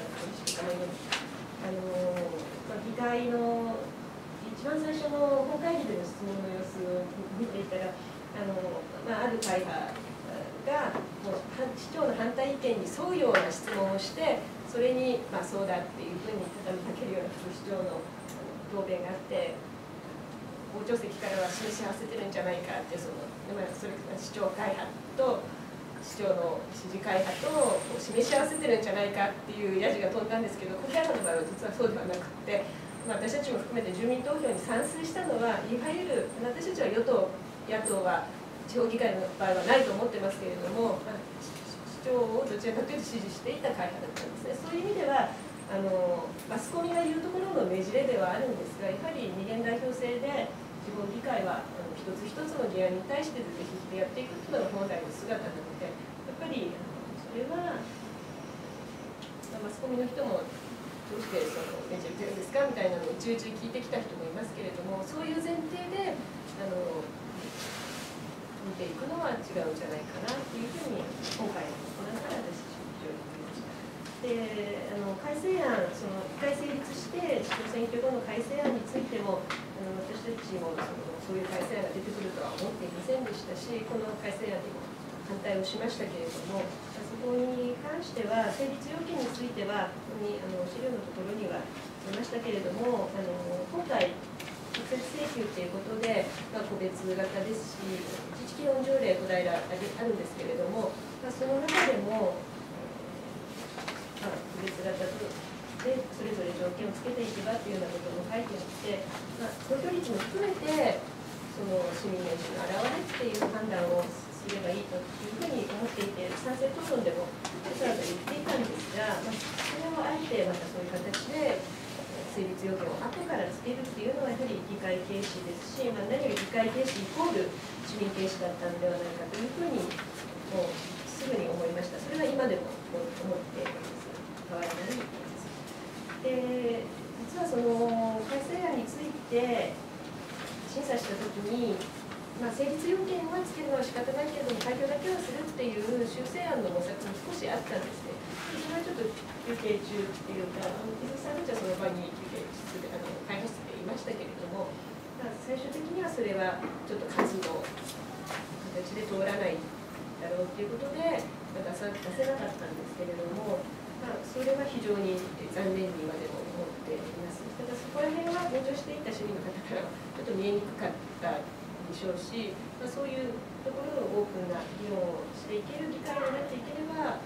あのまあ、議会の一番最初の本会議での質問の様子を見ていたら、あの、まあ、ある会派がもう市長の反対意見に沿うような質問をして、それに、まあ、そうだっていうふうに畳みかけるような副市長の答弁があって、傍聴席からは示し合わせてるんじゃないかって、そのまあ、それから市長会派と市長の支持会派と示し合わせてるんじゃないかっていうヤジが飛んだんですけど、小平の場合は実はそうではなくて、まあ、私たちも含めて住民投票に賛成したのは、いわゆる私たちは与党野党は地方議会の場合はないと思ってますけれども、まあ、市長をどちらかというと支持していた会派だったんですね。そういう意味ではあのマスコミが言うところのねじれではあるんですが、やはり二元代表制で地方議会はあの一つ一つの議案に対して是非でやっていくというのが本来の姿なので、やっぱりそれはマスコミの人もどうしてそのねじれてるんですかみたいなのをちゅうちゅう聞いてきた人もいますけれども、そういう前提であの見ていくのは違うんじゃないかなというふうに今回の行ったら私非常に思いました。であの改正案、そのいっかい成立して市長選挙後の改正案についてもあの私たちもそのそういう改正案が出てくるとは思っていませんでしたし、この改正案にも反対をしましたけれども、そこに関しては成立要件についてはここにあの資料のところにはありましたけれども、あの今回直接請求ということで、まあ、個別型ですし自治基本条例小平あるんですけれども、まあ、その中でもまあ、個別型とでそれぞれ条件をつけていけばというようなことも書いてあって、まあ、投票率も含めてその市民の意思の表れっていう判断をすればいいというふうに思っていて、賛成討論でもわざわざ言っていたんですが、まあ、それをあえてまたそういう形で成立要件を後からつけるっていうのはやはり議会軽視ですし、まあ、何より議会軽視イコール市民軽視だったのではないかというふうにもうすぐに思いました。それは今でも思っています。変わらないで、実はその改正案について審査したときに、まあ、成立要件はつけるのは仕方ないけれども開票だけはするっていう修正案の模索も少しあったんですね。それはちょっと休憩中っていうか、伊豆さんたちはその場に休憩室であの会議室でいましたけれども、まあ、最終的にはそれはちょっと数の形で通らないだろうということで、まあ、出さ出せなかったんですけれども。まあ、それは非常に残念に今でも思っています。ただそこら辺は傍聴していた市民の方からはちょっと見えにくかったでしょうし、まあ、そういうところのオープンな議論をしていける議会になっていければ、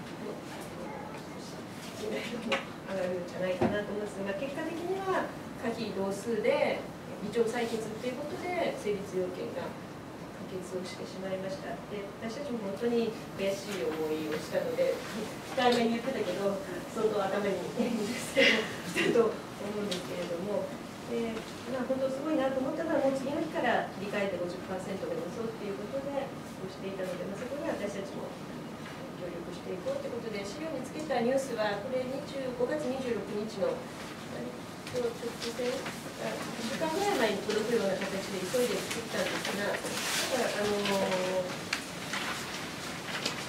信頼度も上がるんじゃないかなと思いますが、結果的には可否同数で議長採決ということで成立要件がをしてしまいました。で、私たちも本当に悔しい思いをしたので、控えめに言ってたけど、相当頭にいいんですけど、したと思うんですけれども、でまあ、本当すごいなと思ったのは、もう次の日から切り替えて ごじゅっパーセント でもそうっていうことで、そうしていたので、まあ、そこには私たちも協力していこうということで、資料につけたニュースは、これごがつにじゅうろくにちの直前、いっしゅうかんぐらい前に届くような形で急いで作ったんですが、だからあのー、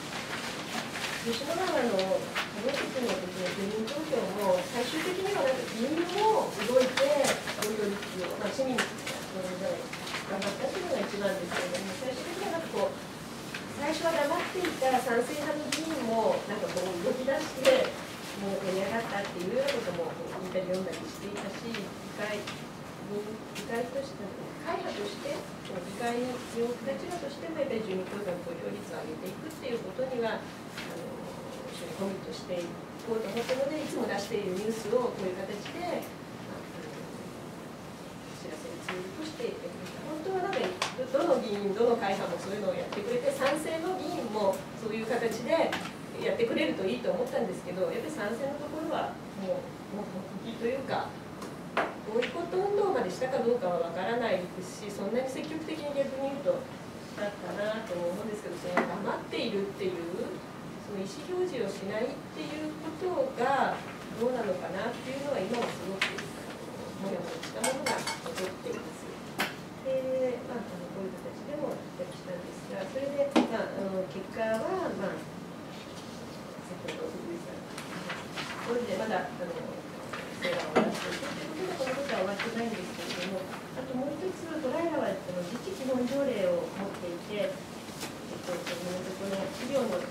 吉野川の可能説の時の住民投票も、最終的にはなんか住民も動いて、投票率を、まあ、市民が頑張ったというのが一番ですけれども、最終的にはなんかこう、最初は黙っていた賛成派の議員も、なんかこう動き出して、もう盛り上がったっていうようなことも見たり読んだりしていたし、議会議会として、会派として、議会に身を置く立場としても、やっぱり住民投票の投票率を上げていくっていうことには、あの一緒にコミットしていこうと思ったので、いつも出しているニュースをこういう形で、まあ、知らせるツールとしてやってくれた。本当はなんかどの議員、どの会派もそういうのをやってくれて、賛成の議員もそういう形でやってくれるといいと思ったんですけど、やっぱり賛成のところはもう、もう本気というか、ボイコット運動までしたかどうかは分からないですし、そんなに積極的に逆に言うとだったなと思うんですけど、その黙っているっていう、その意思表示をしないっていうことがどうなのかなっていうのは、今はすごくもやもやしたものが残っています。で、まあ、あのこういう形でもやったんですが、それで、まあ、あの結果は、まあ、先ほど藤井さん、これでまだあの成果を出していくということで、このことは終わってないんですけれども、あともう一つ、トライラはあの自治基本条例を持っていて、えっと、この資料の、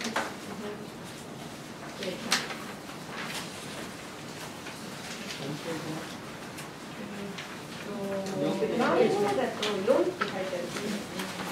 えっと周りの中だとよんって書いてあるんですね。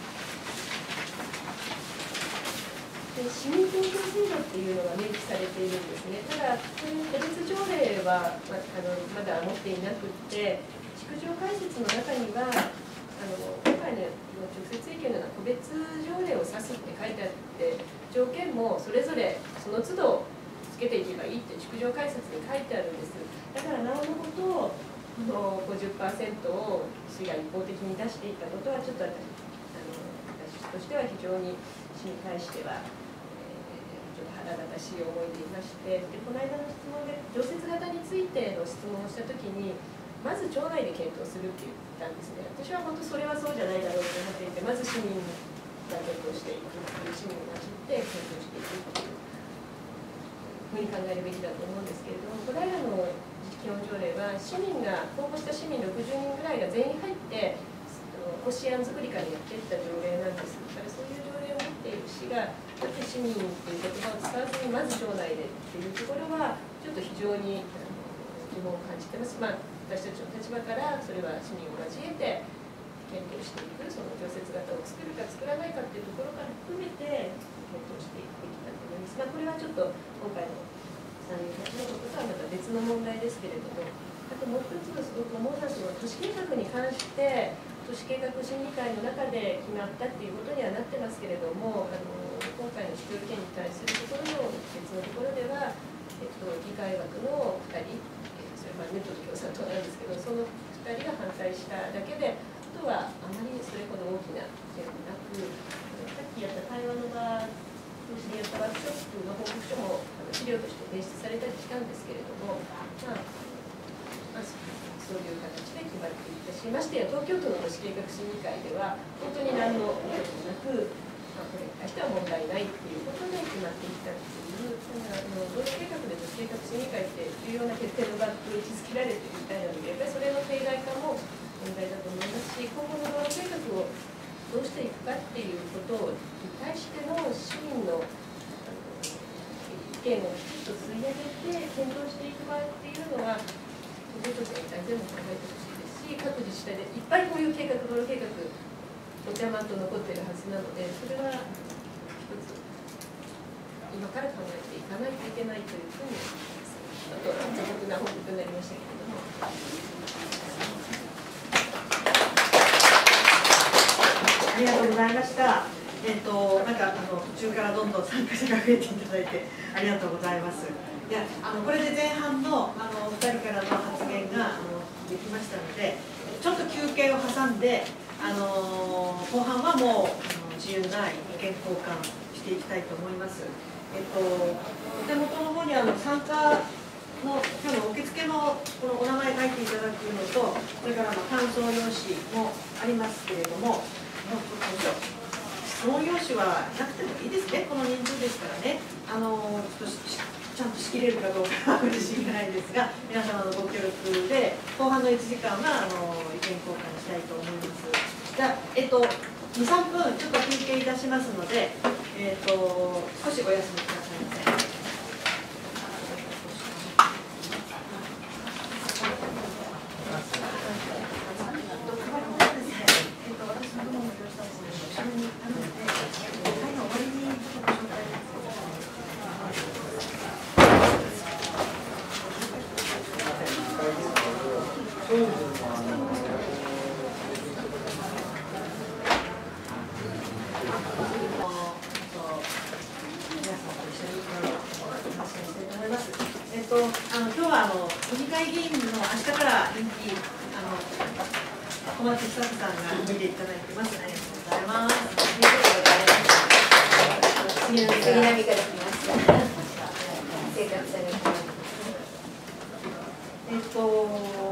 で市民投票制度っていうのが明記されているんですね。ただ、そういう個別条例は、まあ、あのまだ持っていなくて、築城解説の中には、あの今回の直接意見のような個別条例を指すって書いてあって、条件もそれぞれその都度つけていけばいいって築城解説に書いてあるんです。だからなおのことの ごじゅっパーセント を市が一方的に出していたことは、ちょっと私、あの私としては非常に市に対しては、ちょっと腹立たしい思いでいまして、でこの間の質問で常設型についての質問をしたときに、まず町内で検討するって言ったんですね。私は本当それはそうじゃないだろうと思っていて、まず市民が検討していく、市民を混じって検討していくっていうふうに考えるべきだと思うんですけれども、これらの基本条例は市民が応募した市民ろくじゅうにんぐらいが全員入ってこしあん作りからやっていった条例なんです。だからそういう条例を持っている市がだって市民という言葉を使わずにまず町内でっていうところはちょっと非常に疑問を感じてます。まあ、私たちの立場からそれは市民を交えて検討していく、その常設型を作るか作らないかっていうところから含めて検討していくべきだと思います。まあ、これはちょっと今回のさんにんたちのこととはまた別の問題ですけれども、あともう一つすごく思うのは、その都市計画に関して都市計画審議会の中で決まったっていうことにはなってますけれども、あの今回の市長意見に対するところの別のところでは、えっと、議会枠のふたり、それはネットと共産党なんですけど、そのふたりが反対しただけで、あとはあまりそれほど大きな点もなく、さっきやった対話の場としてやったワークショップの報告書も資料として提出されたりしたんですけれども、まあ、まあ、そういう形で決まっていったし、ましてや東京都の都市計画審議会では、本当に何の意見もなく、まあ、これに対しては問題ないっていうことで決まっていったっていう、あの道路計画で都市計画審議会って重要な決定の場と位置づけられているみたいなので、やっぱりそれの形骸化も問題だと思いますし、今後の道路計画をどうしていくかっていうことに対しての市民の意見をきちっと吸い上げて検討していく場合っていうのは、東京都全体でも考えてほしいですし、各自治体でいっぱいこういう計画、道路計画、お茶まんと残っているはずなので、それは一つ、今から考えていかないといけないというふうに思います。ちょっと残酷な報告になりましたけれども。 ありがとうございました。えっと、なんかあの途中からどんどん参加者が増えていただいてありがとうございます。いや、あのこれで前半のあのふたりからの発言があのできましたので、ちょっと休憩を挟んで、あの後半はもうあの自由な意見交換していきたいと思います。えっと、お手元の方にあの参加の今日の受付のこのお名前書いていただくのと、それからまあ感想用紙もありますけれども、失質問用紙はなくてもいいですね、この人数ですからね、あのちょっとちゃんと仕切れるかどうかは自信がないですが、皆様のご協力で、後半のいちじかんはあの意見交換したいと思います。じゃあ、えっと、に、さんぷんちょっと休憩いたしますので、えっと、少しお休みくださいませ。小松久さんが見ていただいてます。ありがとうございます。杉並から来ました。生活されてます。えっと、その、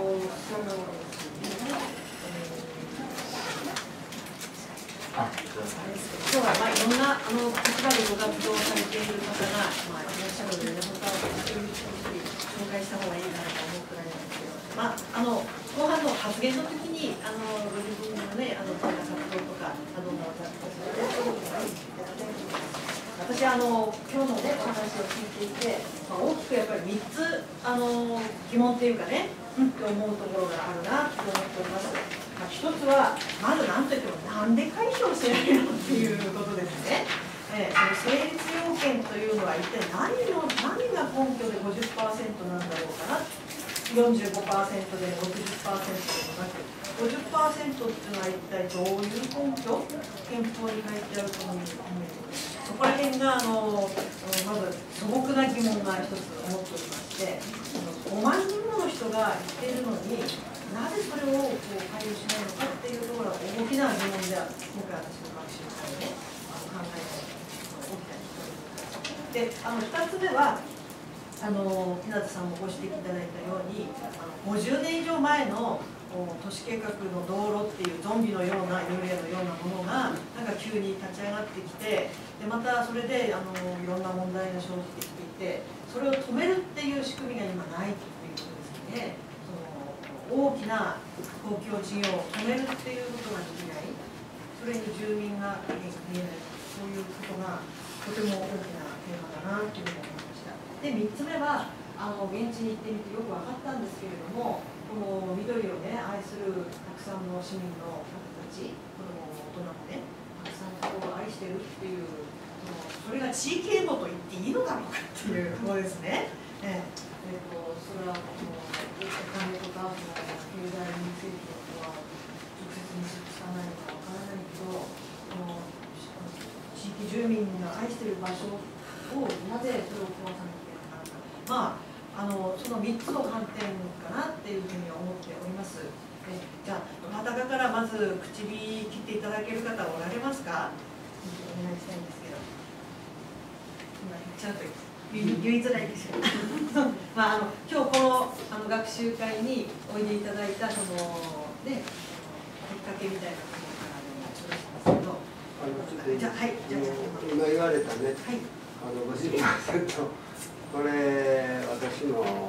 今日はまあいろんなあの立場でご活動されている方がまあいらっしゃるのでね、本当は一人一人紹介した方がいいかなと思うくらいなんですけど、まああの後半の発言の時にあのご自分のねあのどんな活動とかどんなお活動をされていただきたいと思います。私あの今日のねお話を聞いていて、まあ、大きくやっぱりみっつあの疑問っていうかね、うんって思うところがあるなと思っております。まあ、一つはまず何といってもなんで解消しないのっていうことですね。えー、その成立要件というのは一体何の何が根拠で ごじゅっパーセント なんだろうかな。よんじゅうごパーセント で ろくじゅっパーセント でもなく ごじゅっパーセント っていうのは一体どういう根拠、憲法に書いてあると思うので、そこら辺があのまず素朴な疑問が一つ思っておりまして、ごまんにんもの人が言っているのになぜそれをこう解除しないのかっていうところが大きな疑問である。今回私の学習会で、ね、考えた大きな一つで、あのふたつめはあの日向さんもご指摘いただいたようにあのごじゅうねん以上前の都市計画の道路っていうゾンビのような幽霊のようなものがなんか急に立ち上がってきて、でまたそれであのいろんな問題が生じてきていて、それを止めるっていう仕組みが今ないということですね。その大きな公共事業を止めるっていうことができない、それに住民が見えない、そういうことがとても大きなテーマだなというふうに思います。でみっつめはあの現地に行ってみてよく分かったんですけれども、この緑をね愛するたくさんの市民の方たち、子どもも大人もねたくさんそこを愛してるっていう、それが地域エゴと言っていいのだろうかっていうところですね。えーえー、とそれはこのお金とかその経済については直接につかないのか分からないけど、この地域住民が愛している場所をなぜそれを壊さなきゃいけないのか、まあ、あのそのみっつの観点かなっていうふうには思っております。えじゃあどなたかからまず口火切っていただける方おられますか？お願いしたいんですけど、今言っちゃうと言いづらいですよ。まあ、あの今日このあの学習会においでいただいたその、ね、きっかけみたいなところからでもよろしいんですけど、 あのじゃあはいじゃあ今言われたね、 はい、 あの ごじゅっパーセント、これ私の、えっ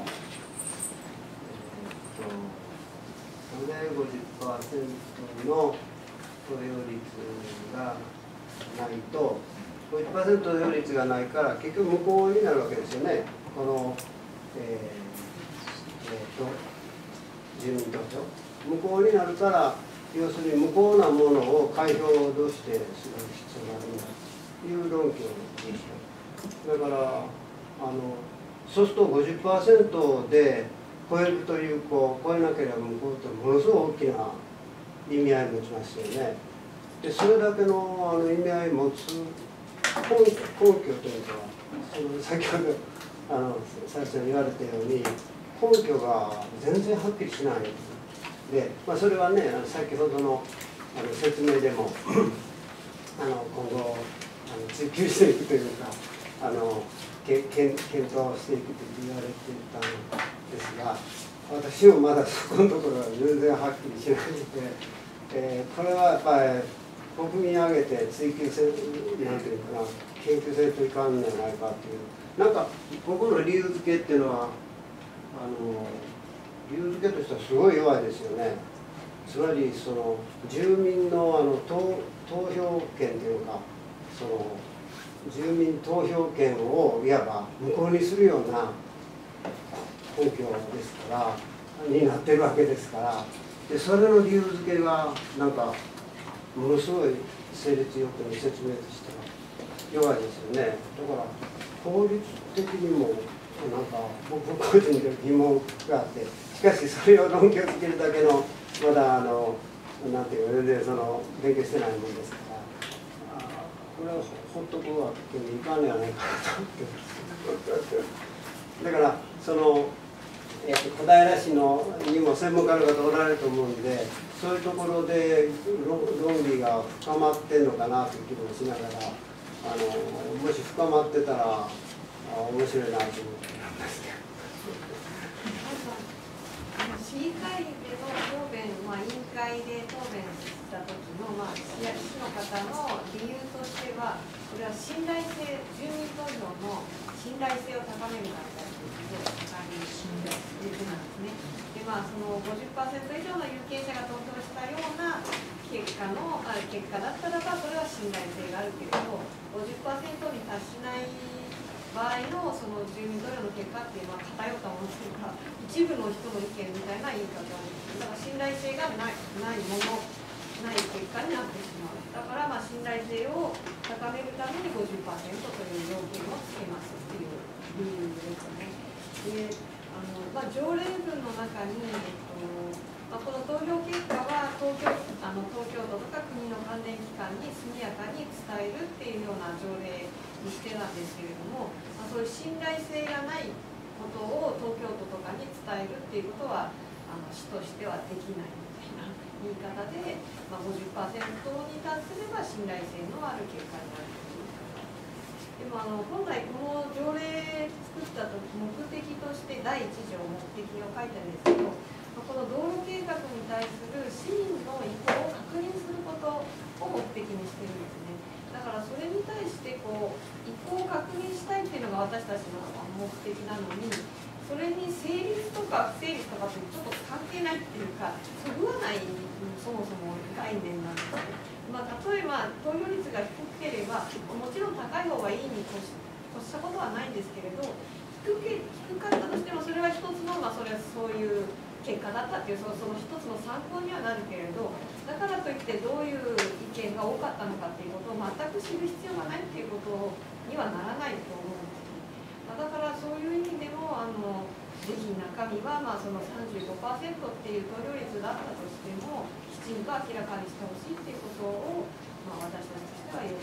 と、なぜ ごじゅっパーセント の投票率がないと、ごじゅっパーセント 投票率がないから結局無効になるわけですよね。この、えーえー、と住民投票無効になるから、要するに無効なものを開票としてする必要があるんだという論拠でした。だからあのそうすると ごじゅっパーセント で超えるというこう超えなければ無効というものすごく大きな意味合いを持ちますよね。でそれだけのあの意味合いを持つ根拠、根拠というか、その先ほどあの最初に言われたように根拠が全然はっきりしないで、まあ、それはね先ほどのあの説明でもあの今後あの追求していくというかあの検討していくと言われていたんですが、私もまだそこのところは全然はっきりしないので、えー、これはやっぱり国民挙げて追求せなんていうかな研究せんといかんのじゃないかっていうなんかここの理由付けっていうのはあの理由付けとしてはすごい弱いですよね。つまりその住民のあの 投, 投票権というかその住民投票権をいわば無効にするような根拠ですからになってるわけですからでそれの理由付けがなんかものすごい成立欲の説明としては弱いですよね。だから法律的にもなんか僕個人で疑問があってしかしそれを論拠つけるだけのまだあのなんていうか全然その勉強してないもんですからあこれはほっとくわけにいかんのやないかなと思ってますだからその、えー、小平市のにも専門家の方おられると思うんでそういうところで論理が深まってんのかなという気もしながらあのもし深まってたらあ面白いなと思ってなんですけど。 市議会での答弁、まあ、委員会で答弁した時の、まあ、市の方の理由としてはこれは信頼性住民投票の信頼性を高めるだったりということを高める信頼性なんですね。でまあその ごじゅっパーセント 以上の有権者が投票したような結果のあ結果だったらばそれは信頼性があるけれど ごじゅっパーセント に達しない場合のその住民投票の結果っていうのは偏ったものというか一部の人の意見みたいな言い方をだから信頼性がないないものない結果になってしまうだからまあ信頼性を高めるために ごじゅっパーセント という要件をつけますっていう理由ですね。であの、まあ、条例文の中に、えっとまあ、この投票結果は東京、あの東京都とか国の関連機関に速やかに伝えるっていうような条例にしてなんですけれども、まあ、そういう信頼性がないことを東京都とかに伝えるっていうことはあの市としてはできないみたいな言い方で、まあ、ごじゅっパーセント に達すれば信頼性のある結果になるという言い方でもあの本来この条例作った時目的としてだいいち条目的を書いたんですけどこの道路計画に対する市民の意向を確認することを目的にしてるんですね。だからそれに対してこう意向を確認したいっていうのが私たちの目的なのにそれに成立とか不成立とかってちょっと関係ないっていうかそぐわないそもそも概念なんですね。まあ、例えば投票率が低ければもちろん高い方がいいに越したことはないんですけれど低け低かったとしてもそれは一つの、まあ、それはそういう結果だったっていうそのその一つの参考にはなるけれどだからといってどういう意見が多かったのかっていうことを全く知る必要がないっていうことにはならないと思うんですね。まあ、だからそういう意味でもあのぜひ中身はまあその さんじゅうごパーセント っていう投票率だったとしてもきちんと明らかにしてほしいっていうことを、まあ、私たちとしては要求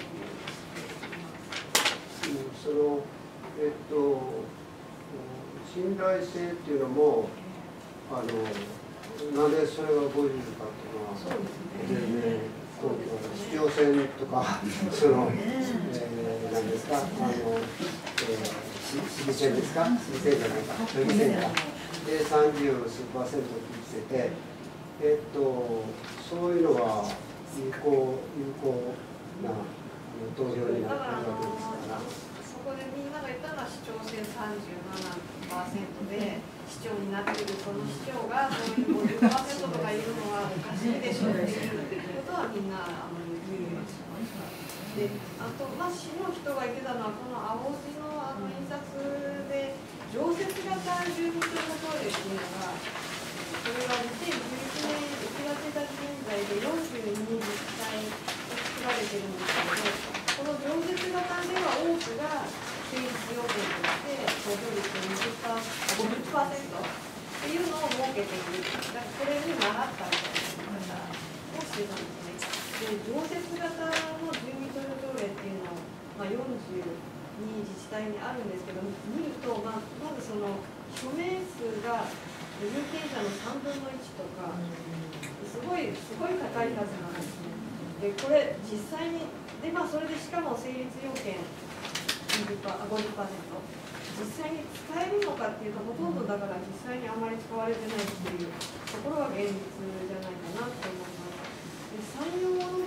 しています。 そのえっと信頼性っていうのもあのなんでそれがごじゅうかっていうのは全然市長選とかその、えー、何ですかあの、えー、市議選ですか市議選じゃないか都議選かでさんじゅうすうパーセント聞いててえっとそういうのは有効有効な投票になっているわけですから。 そこでみんなが言ったのは市長選さんじゅうななパーセントで市長になっているその市長がそういう ごじゅっパーセント とかいうのはおかしいでしょっていうことはみんなあの言うようにしました。であと、まあ、市の人が言ってたのはこの青字のあの印刷で常設型住民票のトイレっていうのがこれはにせんじゅういちねんいちがつついたち現在でよんじゅうに自治体作られてるんですけどこの常設型では多くが成立要件として投票率ごじゅっパーセントっていうのを設けている。だからこれに習ったみたいな方をしてたんですね。で常設型の住民投票条例っていうのを、まあ、よんじゅうに自治体にあるんですけど見ると、まあ、まずその署名数が有権者のさんぶんのいちとかすごいすごい高い数なんですね。でこれ実際にで、まあ、それでしかも成立要件ごじゅっパーセント 実際に使えるのかっていうとほとんどだから実際にあまり使われてないっていうところが現実じゃないかなと思います。で山陽小野田市で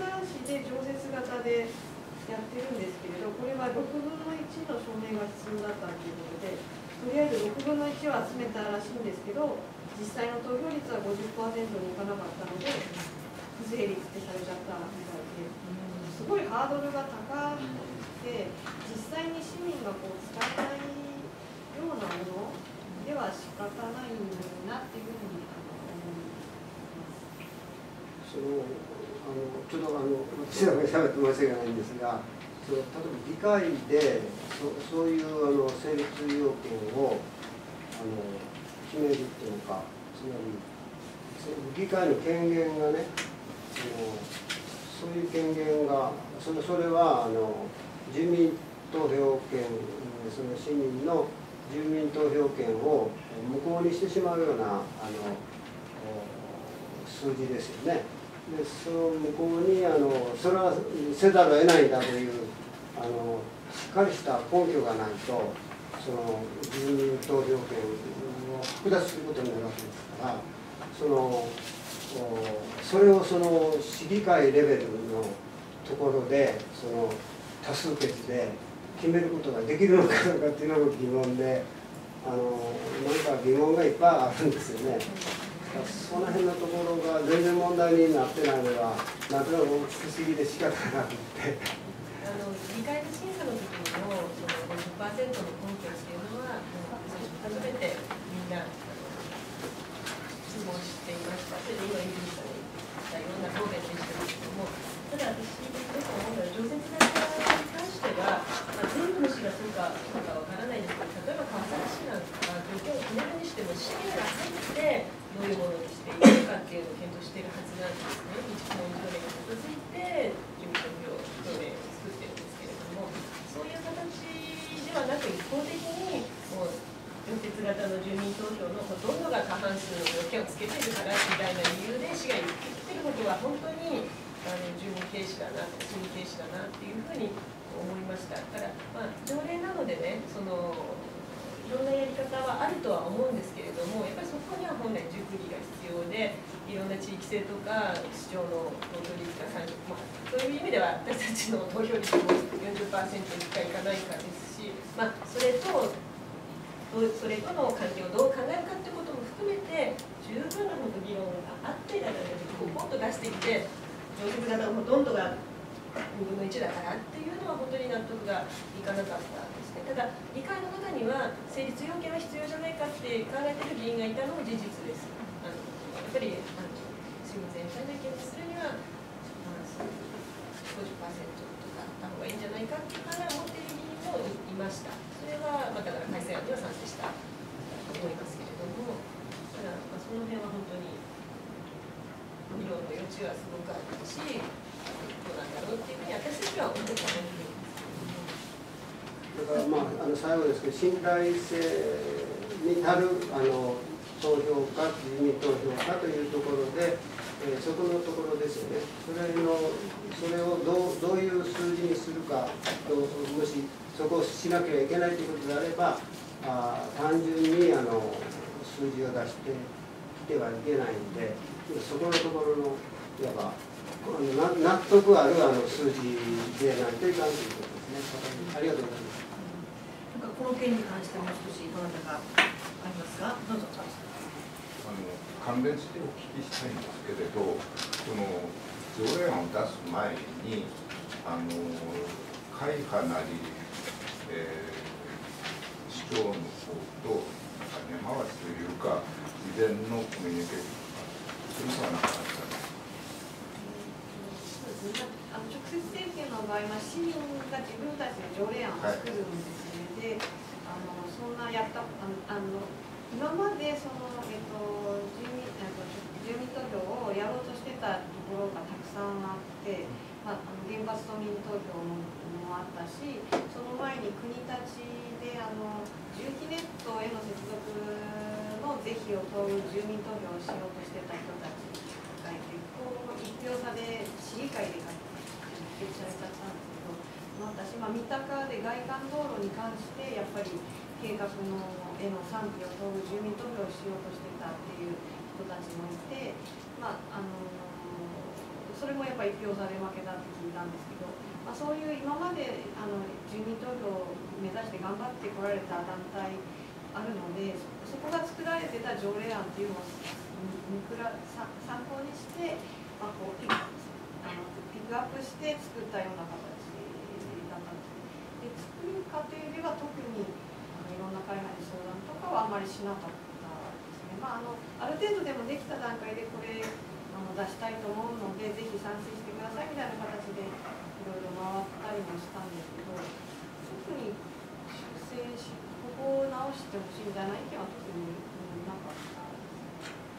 て常設型でやってるんですけれど、これはろくぶんのいちの証明が必要だったということで、とりあえずろくぶんのいちを集めたらしいんですけど、実際の投票率は ごじゅっパーセント にいかなかったので不成立ってされちゃったみたいで、すごいハードルが高くて、実際に市民がこう使えないようなものでは仕方ないなっていうふうに思います。 そのあのちょっとあの私らがしゃべって申し訳ないんですが、その例えば議会でそそういうあの成立要件をあの決めるっていうのか、つまりその議会の権限がね、そのそういう権限がそれそれはあの住民投票権、その市民の住民投票権を無効にしてしまうようなあの数字ですよね。でその向こうにあのそれはせざるを得ないんだというあのしっかりした根拠がないと、その住民投票権を剥奪することになるわけですから、そのそれをその市議会レベルのところでその多数決で決めることができるのかどうかっていうのが疑問で、あのなんか疑問がいっぱいあるんですよね。その辺のところが全然問題になってないのがなんとなく不思議で仕方がなくて。 あの議会の審査の時にもその ごじゅっパーセント の根拠っていうのは初めてみんな質問していました。それで今、イブリさんにいろんな答弁でしたけれども、ただ私よく思うのは常設型に関しては、まあ、全部の市がそうかどうかわからないですけど、例えば川崎市なんかは条件を決めるにしても市民が入ってどういうものにしていくかっていうのを検討しているはずなんですね。一本条例に基づいて住民投票条例を作ってるんですけれども、そういう形ではなく一方的にもう常設型の住民投票のほとんどが過半数の条件をつけてるからみたいな理由で市が言ってることは本当にあの住民軽視だな、市民軽視だなっていうふうに思いました。だから、まあ、条例なのでね、そのいろんなやり方はあるとは思うんですけれども、やっぱりそこには本来熟議が必要で、いろんな地域性とか市長の投票率がさんじゅう、まあ、そういう意味では私たちの投票率も よんじゅっパーセント いくかいかないかですし、まあ、それとそれとの関係をどう考えるかってことも含めて十分な本当議論があってだからポンと出してきて常設型のほとんどがにぶんのいちだからっていうのは本当に納得がいかなかったんですね。ただ議会の中には成立要件は必要じゃないかって考えてる議員がいたのも事実です。あのやっぱりあの市民全体の意見にするには、まあ、ごじゅっパーセント とかあった方がいいんじゃないかっていう考えを持っている議員もいました。それは、まあ、だから改正案には賛成したと思いますけれども、ただ、まあ、その辺は本当に議論の余地はすごくあったし、どうなんだろうっていうふうに私たちは思ってたんです。 だからまあ、あの最後ですけど、信頼性に足るあの投票か、住民投票かというところで、えー、そこのところですよね。それのそれをどうどういう数字にするかと、もしそこをしなければいけないということであれば、あ単純にあの数字を出してきてはいけないので、そこのところのいわば納得あるあの数字でないといかんということですね。ありがとうございます。 なんかこの件に関してもう少しどなたかありますか。どうぞ。 あの関連してお聞きしたいんですけれど、その条例案を出す前にあの会派なり、えー、市長の方と根回しというか事前のコミュニケーションとかそういうのはなかったんですか。 あの直接政権の場合は市民が自分たちで条例案を作るんですね。はい、であのそんなやったあのあの今までその、えっと、住民えっと、住民投票をやろうとしてたところがたくさんあって、まあ、あの原発島民投票ももあったし、その前に国立であの住基ネットへの接続の是非を問う住民投票をしようとしてた人たちがいて、こう一票差で市議会で決定されちゃったんですけど、私、まあ、三鷹で外環道路に関してやっぱり計画のへの賛否を問う住民投票をしようとしてたっていう人たちもいて、まああのそれもやっぱり一票差で負けたって聞いたんですけど、まあ、そういう今まであの住民投票を目指して頑張ってこられた団体あるので、そこが作られてた条例案っていうのを見くら参考にして、まあ、こうピックあのピックアップして作ったような形だったんですね。で作る過程では特にあのいろんな会派に相談とかはあんまりしなかったですね。まあ、あのある程度でもできた段階でこれあの出したいと思うのでぜひ賛成してくださいみたいな形でいろいろ回ったりもしたんですけど、特に修正しここを直してほしいみたいな意見は特に、うん、なかったですね。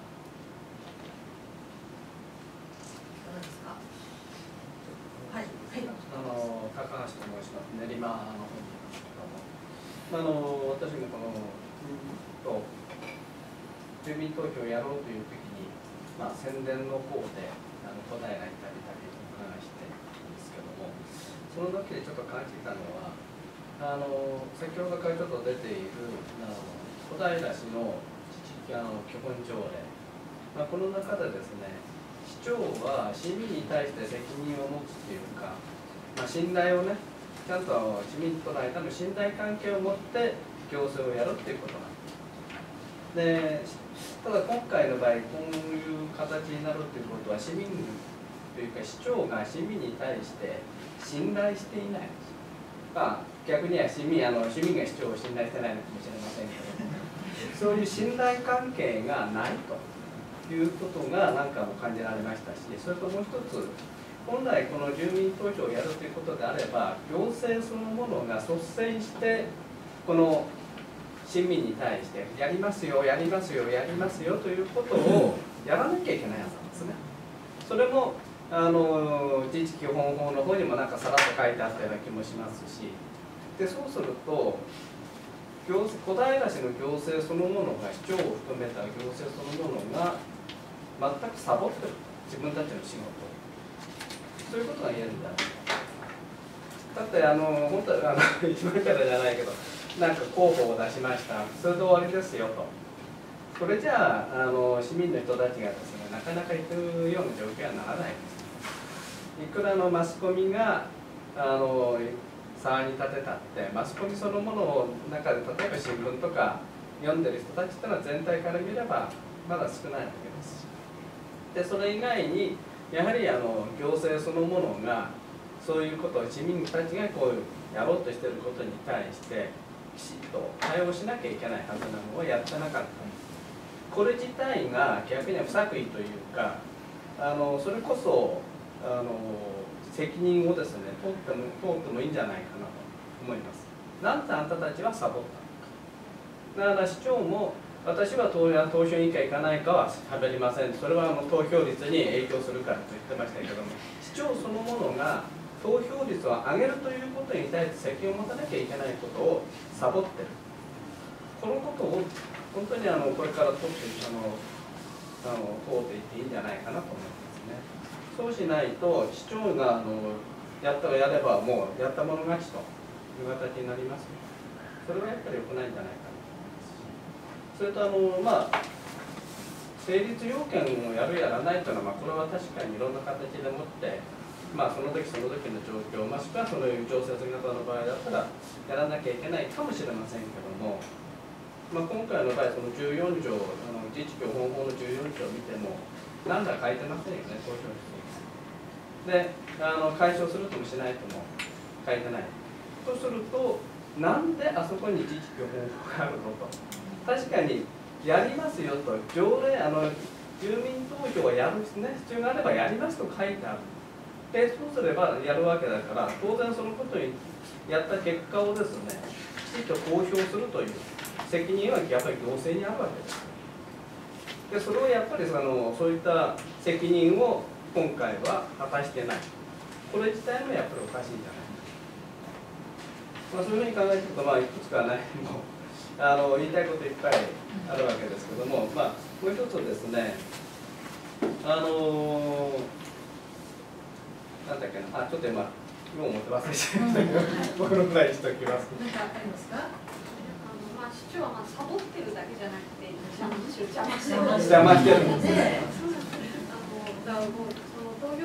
どうですか。はい、はい、 あの高橋と申します。練馬の本人ですけども、あの私もこのと住民投票をやろうという時に、まあ、宣伝の方であの小平にたびたびお伺いしてるんですけども、その時でちょっと感じたのは、あの先ほどからちょっと出ているあの小平市のあの基本条例、まあ、この中でですね、市長は市民に対して責任を持つというか、まあ、信頼をね、ちゃんと市民との間の信頼関係を持って行政をやるっていうことなんです。でただ今回の場合、こういう形になるということは、市民というか市長が市民に対して信頼していないんです。まあ、逆には市民あの市民が市長を信頼してないのかもしれませんけども、そういう信頼関係がないということがなんかも感じられましたし、それともう一つ、本来この住民投票をやるということであれば、行政そのものが率先してこの市民に対してやりますよやりますよやりますよということをやらなきゃいけないはずなんですね。それもあの自治基本法の方にもなんかさらっと書いてあったような気もしますし、でそうすると行政小平市の行政そのものが、市長を含めた行政そのものが全くサボってる、自分たちの仕事を、そういうことが言えるんだ。だってあの本当はあの一番からじゃないけど、なんか候補を出しました、それで終わりですよと。それじゃあ、あの市民の人たちがですね、なかなか行くような状況にはならないです。いくらのマスコミがあの騒ぎ立てたって、マスコミそのものを中で例えば新聞とか読んでる人たちっていうのは全体から見ればまだ少ないわけです。でそれ以外にやはりあの行政そのものがそういうことを市民たちがこうやろうとしていることに対してきちっと対応しなきゃいけないはずなのをやってなかった。これ自体が逆には不作為というか、あのそれこそあの責任をですね取っても取ってもいいんじゃないかなと思います。なんであんたたちはサボったのか。だから市長も私は投票委員会行かないかは喋りません。それはあの投票率に影響するからと言ってましたけども、市長そのものが投票率を上げるということに対して責任を持たなきゃいけないことをサボってる。このことを本当にあのこれから取ってあのあの通っていっていいんじゃないかなと思いますね。そうしないと市長があのやったらやればもうやったもの勝ちという形になりますので、それはやっぱり良くないんじゃないかなと思いますし、それとあのまあ成立要件をやるやらないというのは、まあ、これは確かにいろんな形でもってまあその時その時の状況、もしくはそういう常設型の場合だったらやらなきゃいけないかもしれませんけども、まあ、今回の場合そのじゅうよん条、あの自治基本法のじゅうよん条を見ても何だ書いてませんよね、投票率であの解消するともしないとも書いてない。とするとなんであそこに自治基本法があるのと。確かにやりますよと、条例あの住民投票をやる、ね、必要があればやりますと書いてある。でそうすればやるわけだから、当然そのことにやった結果をですねきちっと公表するという責任はやっぱり行政にあるわけです。でそれをやっぱりそのそういった責任を今回は果たしてない。これ自体もやっぱりおかしいんじゃないか、まあ、そういうふうに考えていくと、まあ、いくつかねもうあの言いたいこといっぱいあるわけですけども、まあ、もう一つですね、あのなんだっけな、あ、ちょっと今、今思って忘れちゃいましたけど、僕のくらいにしておきます。 何かありますか？ あのまあ市長はまあサボってるだけじゃなくて邪魔むしろ邪魔して邪魔してるんですね。 あのだからもうその投票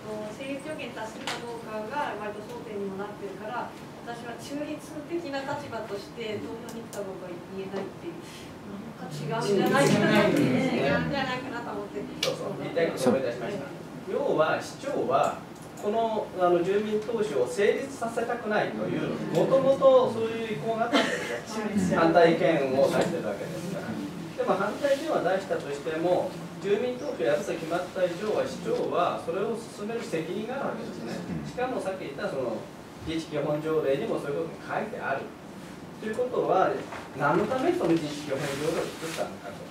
と成立条件に達するかどうかが割と争点にもなってるから、私は中立的な立場として投票に行った方が言えないっていう。なんか違うんじゃないかなって違うんじゃないかなと思って。 そうそう、言いたいことを思い出しました。要は市長はこのあの住民投票を成立させたくないという、もともとそういう意向があったんですよ。反対意見を出してるわけですから。でも反対意見は出したとしても、住民投票やると決まった以上は市長はそれを進める責任があるわけですね。しかもさっき言ったその自治基本条例にもそういうことが書いてある。ということは、何のためにその自治基本条例を作ったのかと。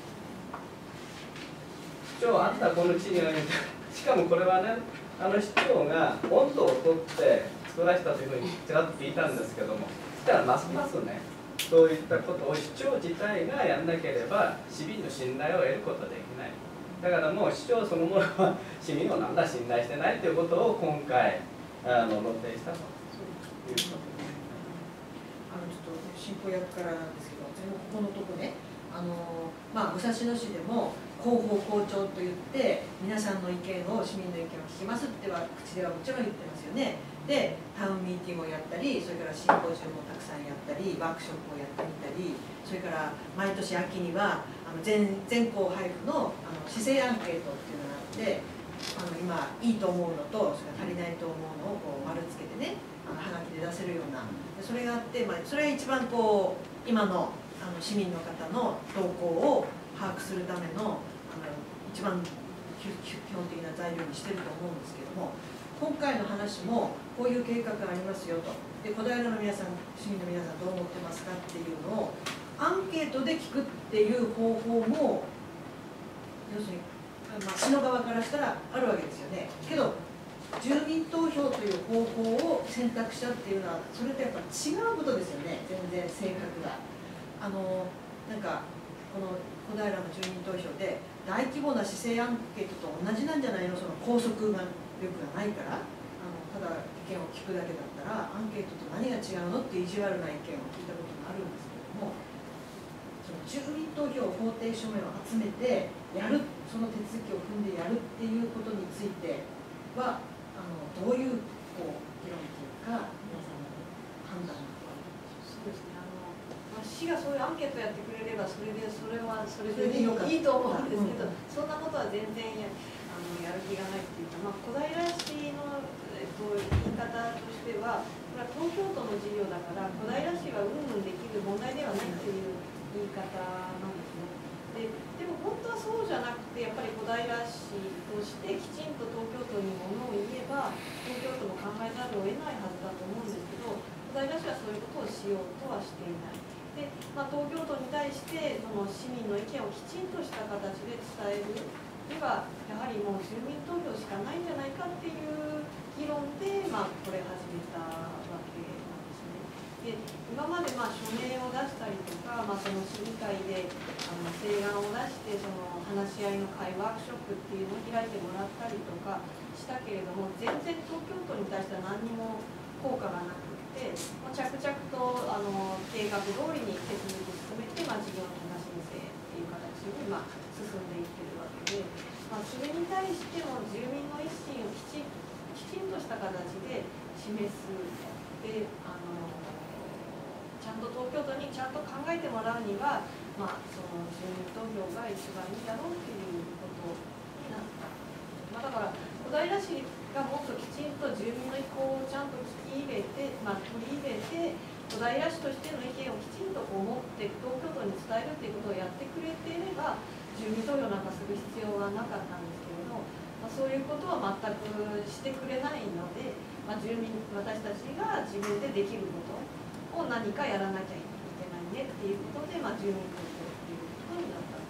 市長はあんたこの地にあげて、しかもこれはね、あの市長が温度を取って作らせたというふうにちらっと聞いたんですけども、そしたらますますね、そういったことを市長自体がやらなければ市民の信頼を得ることはできない。だからもう市長そのものは市民をなんだ信頼してないということを今回あの露呈したということです。 あのちょっと進行役からなんですけど、ここのとこね、あのまあ武蔵野市でも広報校長と言って皆さんの意見を市民の意見を聞きますっては口ではもちろん言ってますよね。でタウンミーティングをやったり、それからシンポジウムをたくさんやったり、ワークショップをやってみたり、それから毎年秋にはあの 全, 全校配布のあの市政アンケートっていうのがあって、あの今いいと思うのとそれから足りないと思うのをこう丸つけてね、あのはがきで出せるような、それがあって、まあ、それが一番こう今のあの市民の方の動向を把握するためのあの一番基本的な材料にしてると思うんですけども、今回の話もこういう計画がありますよと、で小平の皆さん、市民の皆さんどう思ってますかっていうのをアンケートで聞くっていう方法も要するに、まあ、市の側からしたらあるわけですよね。けど住民投票という方法を選択したっていうのはそれとやっぱ違うことですよね、全然性格が。あのなんかこの小平の住民投票で大規模な市政アンケートと同じなんじゃないの、その拘束が力がないから、あのただ意見を聞くだけだったらアンケートと何が違うのっていう意地悪な意見を聞いたことがあるんですけれども、その住民投票法定署名を集めてやる、その手続きを踏んでやるっていうことについてはあのどういうこう議論というか皆さんの判断がそうですね、あの、まあ、市がそういうアンケートやってくれればそれでそれはそれでいいと思うんですけど、うん、そんなことは全然やあのやる気がないっていうか、まあ、小平市の、えっと、言い方としてはこれは東京都の事業だから小平市はうんうんできる問題ではないっていう言い方なんですね。で, でも本当はそうじゃなくて、やっぱり小平市としてきちんと東京都にものを言えば東京都も考えざるを得ないはずだと思うんですけど、小平市はそういうことをしようとはしていない。で、まあ、東京都に対してその市民の意見をきちんとした形で伝えるにはやはりもう住民投票しかないんじゃないかっていう議論で、まあ、これ始めたわけなんですね。で今までまあ署名を出したりとか、まあ、その市議会であの請願を出してその話し合いの会ワークショップっていうのを開いてもらったりとかしたけれども、全然東京都に対しては何にも効果がなくて、まあ、着々とあの計画通りに手続き進めて、まあ、事業許可申請っていう形に、まあ、進んでいってるわけで、まあ、それに対しても住民の意思をきちきちんとした形で示す。であのちゃんと東京都にちゃんと考えてもらうには、まあ、その住民投票が一番いいだろうっていうことになった。まあ、だから小平市がもっときちんと住民の意向をちゃんと聞き入れて、まあ、取り入れて小平市としての意見をきちんとこう持って東京都に伝えるっていうことをやってくれていれば住民投票なんかする必要はなかったんですけれど、まあ、そういうことは全くしてくれないので、まあ、住民私たちが自分でできることを何かやらなきゃいけないねっていうことで、まあ、住民投票っていうことになった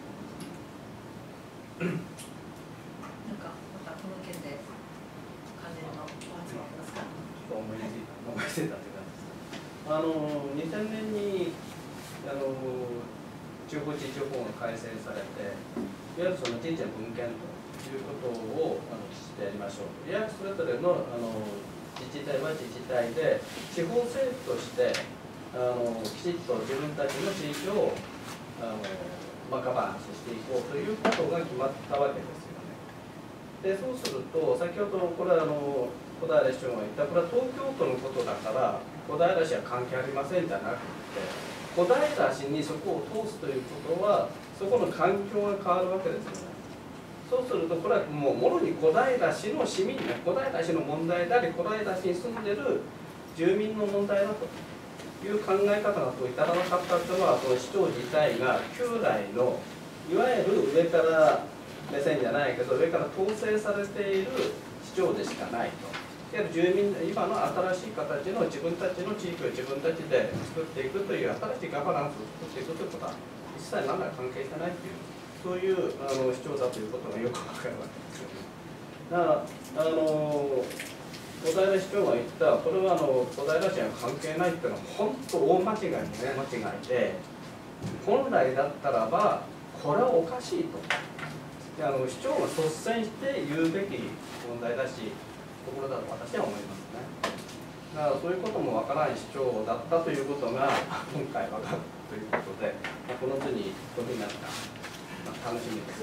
っていう。 なんかまたこの件で関連のお集まりますか。 思いついた思いついたって感じです。あのにせんねんにあの中国地方法が改正されて、いわゆるその神社分権ということをあのしてやりましょう。いわゆるそれぞれのあの自治体は自治体で地方政府としてあのきちっと自分たちの地域をあの、まあ、ガバナンスしていこうということが決まったわけですよね。 でそうすると先ほどのこれはあの小平市長が言ったこれは東京都のことだから小平市は関係ありませんじゃなくて小平市にそこを通すということはそこの環境が変わるわけですよね。そうするとこれはもうもろに小平市の市民ね小平市の問題であり小平市に住んでる住民の問題だという考え方が至らなかったというのはこの市長自体が旧来のいわゆる上から目線じゃないけど上から統制されている市長でしかないと。いわゆる住民今の新しい形の自分たちの地域を自分たちで作っていくという新しいガバナンスを作っていくということは一切何ら関係してないというそういうあの主張だということがよくわかるわけですよね。だからあの小平市長が言ったこれはあの小平市には関係ないっていうのは本当大間違いね間違いで本来だったらばこれはおかしいとであの市長が率先して言うべき問題だしところだと私は思いますね。だからそういうこともわからない市長だったということが今回分かるということでこの図にどうになった。楽しみです。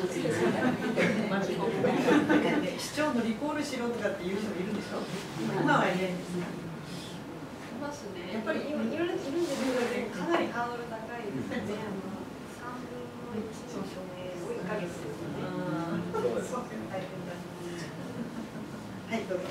市長のリコールしろとかっていう人いるんでしょ。今はいないんですか。 いますね。 やっぱり今いるいるんですけどかなりハードル高いですね。あの三分の一の署名を一ヶ月ですよね。 そうですね。 はいどうぞ。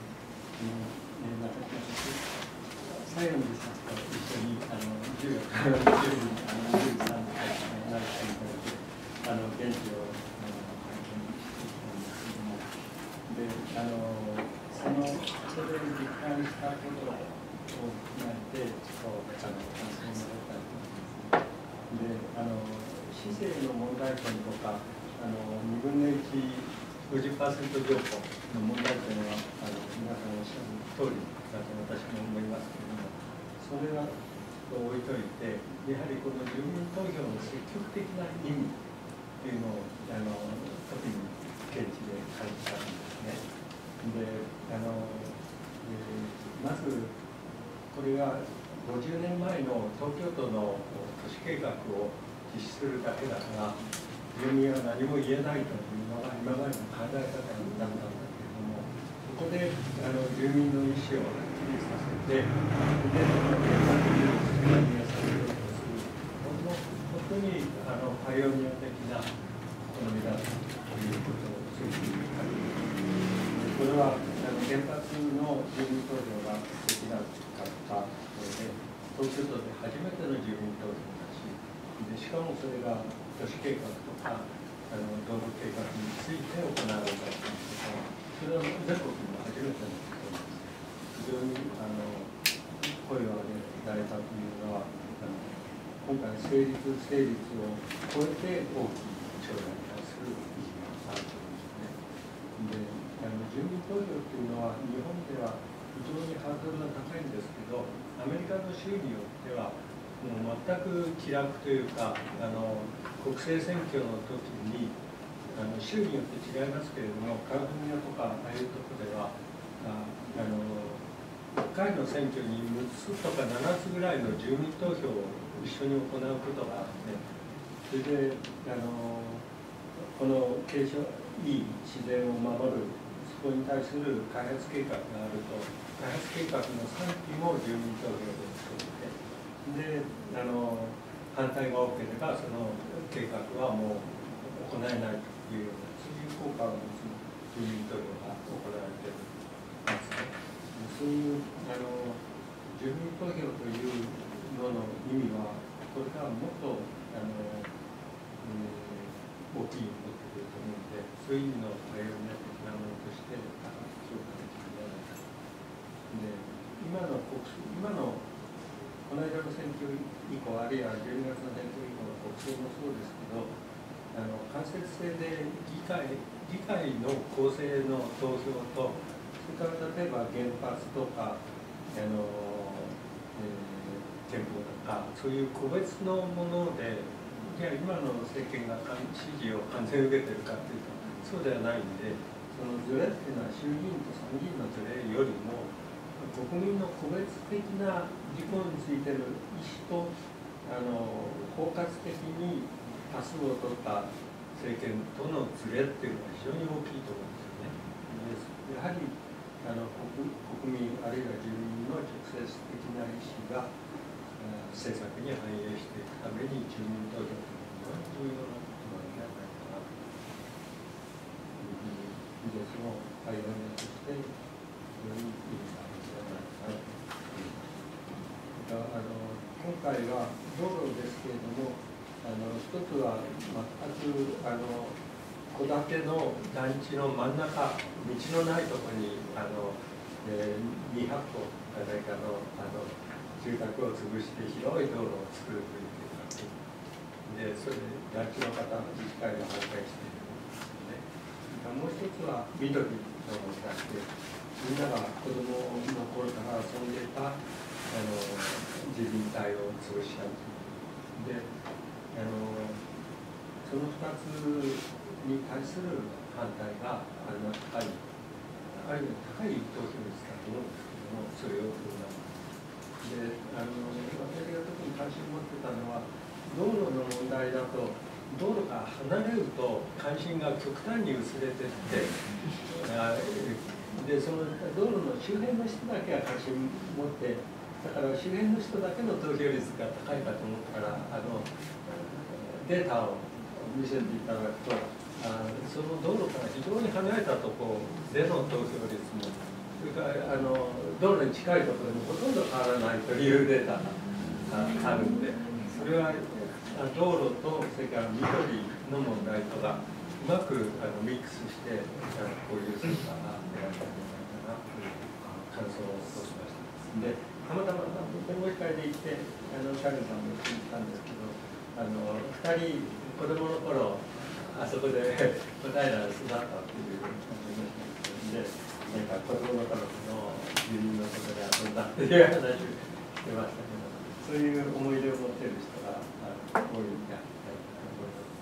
最後にですね、一緒にあのじゅうよっか、じゅうに、あのじゅうさんになるということで、あの現地をあの拝見してきたんですけども、で、あのそのそれに実感したことを踏まえて、こうあの感想を述べたいと思います。で、あの市政の問題点とか、あの二分の一ごじゅっパーセント条項の問題点はあの皆さんおっしゃる通りだと私も思いますけれども、それは置いといて、やはりこの住民投票の積極的な意味というのをあの特に現地で感じたんですね。で、あのえー、まずこれがごじゅうねんまえの東京都の都市計画を実施するだけだから住民は何も言えないというのが今までの考え方だったんだけれども、ここであの住民の意思をはっきりさせて、で、原発に参入させようとする、本当にあのパイオニア的な試みだということをすぐに感じます。これはあの原発の住民投票ができなかったので、東京都で初めての住民投票だし、でしかもそれが都市計画とかあの道路計画について行われたということは、それは全国にも初めてのことです。非常にあの声を上げられたというのは、あの今回成立成立を超えて大きい将来に対する意義があると思うんですね。で、あの住民投票というのは日本では非常にハードルが高いんですけど、アメリカの州によってはもう全く気楽というか、あの国政選挙の時にあの州によって違いますけれども、カリフォルニアとかああいうところではああのいっかいの選挙にむっつとかななつぐらいの住民投票を一緒に行うことがあって、それであのこの継承いい自然を守る、そこに対する開発計画があると、開発計画の賛否も住民投票で作って、であの反対が多ければその計画はもう行えないというような、そういう効果を持つ住民投票が行われていますね。そういうあの住民投票というのの意味はこれからもっとあの、えー、大きいことだと思うので、そういう意味のパイオニア的なものとして評価できるんじゃないかと。で、今の国今のこの間の選挙以降、あるいはじゅうにがつの選挙以降の国政もそうですけど、あの間接性で議会議会の構成の投票と、それから例えば原発とかあの、えー、憲法とかそういう個別のもので、いや今の政権が支持を完全に受けてるかというとそうではないんで、そのズレっていうのは衆議院と参議院のズレよりも国民の個別的な事項についての意思とあの包括的に多数を取ったあ政権とのズレっていうのは非常に大きいと思うんですよね。やはりあの 国, 国民あるいは住民の直接的な意思が政策に反映していくために住民投票というのは重要なことなんじゃないかなというふうに技術のパイオニアとして非常に意味があるんじゃないかなと。あの今回は道路ですけれども、あの一つは全くあの戸建ての団地の真ん中、道のないところにあの、えー、にひゃくこあれかのあの住宅を潰して広い道路を作るという計画で、それで団地の方の自治会が反対しているんですね。もう一つは緑の問題で、みんなが子供の頃から遊んでいたあの住民帯を潰し合うというで、あのそのふたつに対する反対があの高い、ある意味高い投票率だと思うんですけども、それを取りながら。であの私が特に関心を持ってたのは、道路の問題だと、道路から離れると関心が極端に薄れていって、でその道路の周辺の人だけが関心を持って、だから周辺の人だけの投票率が高いかと思ったら、あのデータを見せていただくと、あその道路から非常に離れたところでの投票率も、それからあの道路に近いところでもほとんど変わらないというデータがあるんで、それは道路とそれから緑の問題とがうまくあのミックスしてあのこういう成果が得られたんじゃないかなという感想を起こしました。でたまたま弁護士会で行ってあのシャルさんも聞いたんですけど、あのふたり子供の頃あそこで小平育ったっていう話で、なんか子供の頃の住民のことで遊んだっていう話をしてましたけど、そういう思い出を持っている人が多いんじゃないかと思います。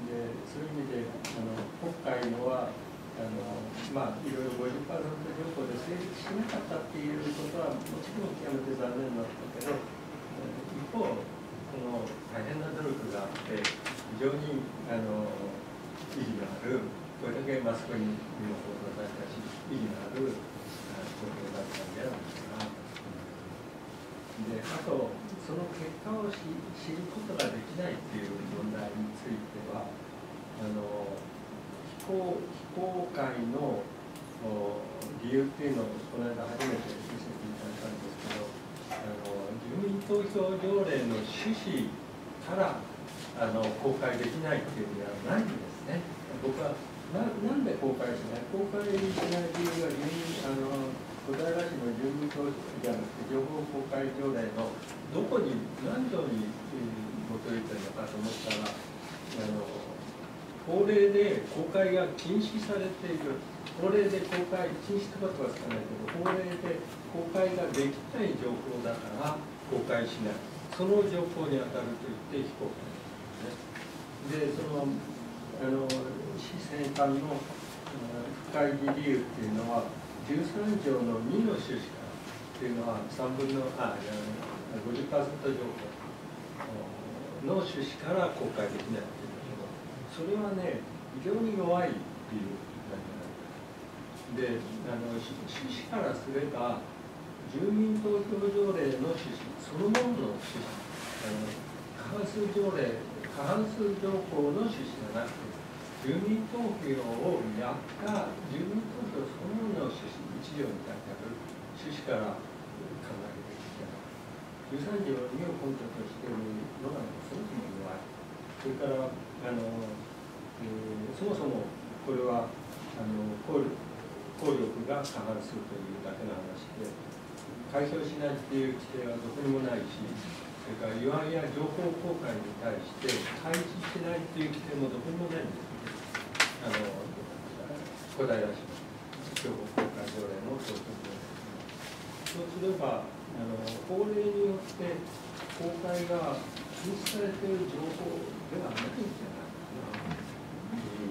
でそういう意味であの今回のはあのまあいろいろ ごじゅっパーセント 条項で成立しなかったっていうことはもちろん極めて残念だったけど、一方この大変な努力があって非常にあの意義のある、これだけマスコミにも報道されたし意義のある投票だったんじゃないかなと思います。であとその結果を知ることができないっていう問題については、あの非公非公開の理由っていうのをこの間初めて見せていただいたんですけど、あの住民投票条例の趣旨からあの公開できないっていうのはないんですね。僕はななんで公開しない公開しない理由が住民あの小平市の住民投票じゃなくて情報公開条例のどこに何条に基づいてるのかと思ったら、あの法令で公開が禁止されている、法令で公開禁止ってことはつかないけど、法令で公開ができない情報だから公開しない、その情報に当たると言って非公開なんですね。でそのあの市選管の不開示理由っていうのはじゅうさんじょうのにの趣旨からっていうのはさんぶんのあ ごじゅっパーセント 条項の趣旨から公開できないっていうんだけど、それはね非常に弱い理由なんじゃないか。であの趣旨からすれば住民投票条例の趣旨そのものの趣旨、あの過半数条例過半数条項の趣旨じゃなくて、住民投票をやった住民投票そのものの趣旨、いち条に書いてある趣旨から考えるべきじゃない。じゅうさんじょうにを根拠としているのがそもそも弱い。それからあの、えー、そもそもこれはあの効力、効力が過半数というだけの話で、開票しないっていう規定はどこにもないし、それからいわゆる情報公開に対して開示しないっていう規定もどこにもないんです。あの小平市の情報公開条例の投票条例。そうすればあの法令によって公開が禁止されている情報ではないんじゃないかなという。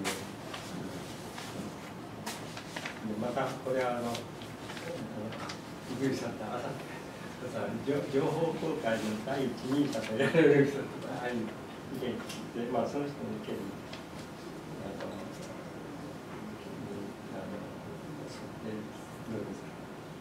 でまたこれはあの井口さんとあさって情報公開の第一人者とやられる人とかああいう意見で、まあ、その人の意見にあのあのえどうですか。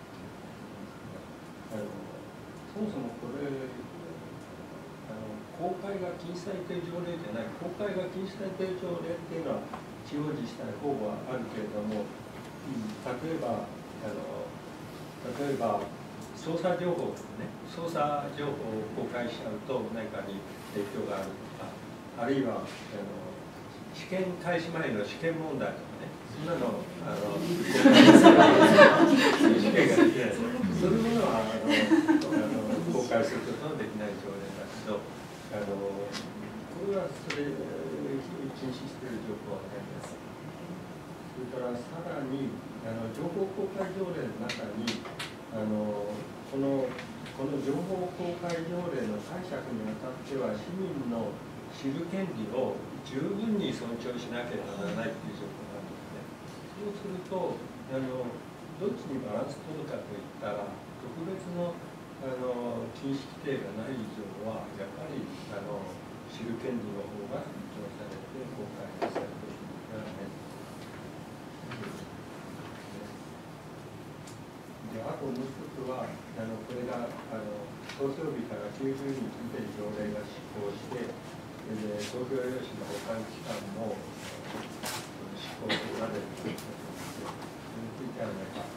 あのそもそもこれあの公開が禁止されている条例じゃない、公開が禁止されている条例っていうのは地方自治体ほぼあるけれども、うん、例えばあの例えば捜査情報とかね、捜査情報を公開しちゃうと何かに影響があるとか、あるいはあの試験開始前の試験問題とかね、そんなのあの公開する試験ができない、そういうものはあのあの公開することのできない条例だけど、あのこれはそれ禁止している情報はないです。それからさらにあの情報公開条例の中にあのこのこの情報公開条例の解釈にあたっては市民の知る権利を十分に尊重しなければならないという情報があるんですね。そうするとあのどっちにバランス取るかといったら特別のあの禁止規定がない以上はやっぱりあの知る権利の方が尊重されて公開されているからね。であともう一つはあのこれがあの投票日からきゅうじゅうにちで条例が施行して、で投票用紙の保管期間も施行されるということで、それについては何か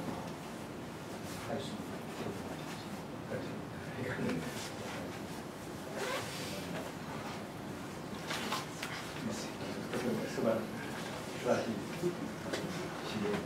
最初に最初に素晴らしい素晴らしい資料。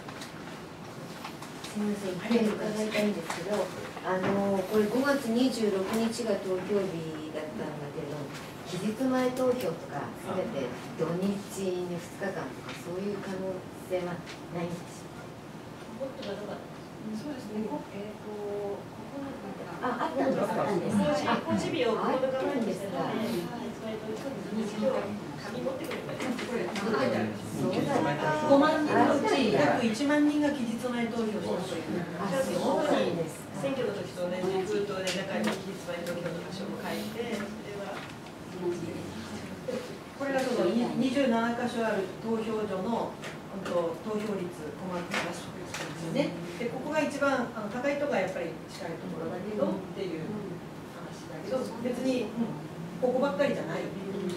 すみません、一点伺いたいんですけど、あのこれごがつにじゅうろくにちが投票日だったんだけど、期日前投票とか、すべて土日にふつかかんとか、そういう可能性はないんですよ。 もっと長かった。 そうですね。えっとここのあ、あったんです。あったんです。 あ、公示日をここのあったんですか。 紙持ってくればいい。 ごまんにんのうち約いちまんにんが期日前投票したという。 あ、そうなんですか。 選挙の時と同じ封筒で中に期日前投票の場所も書いて、それはこれがそのにじゅうななかしょある投票所の投票率困ってらっしゃるんですよね。でここが一番あの高いところがやっぱり近いところだけどっていう話だけど、別に、うん、ここばっかりじゃない。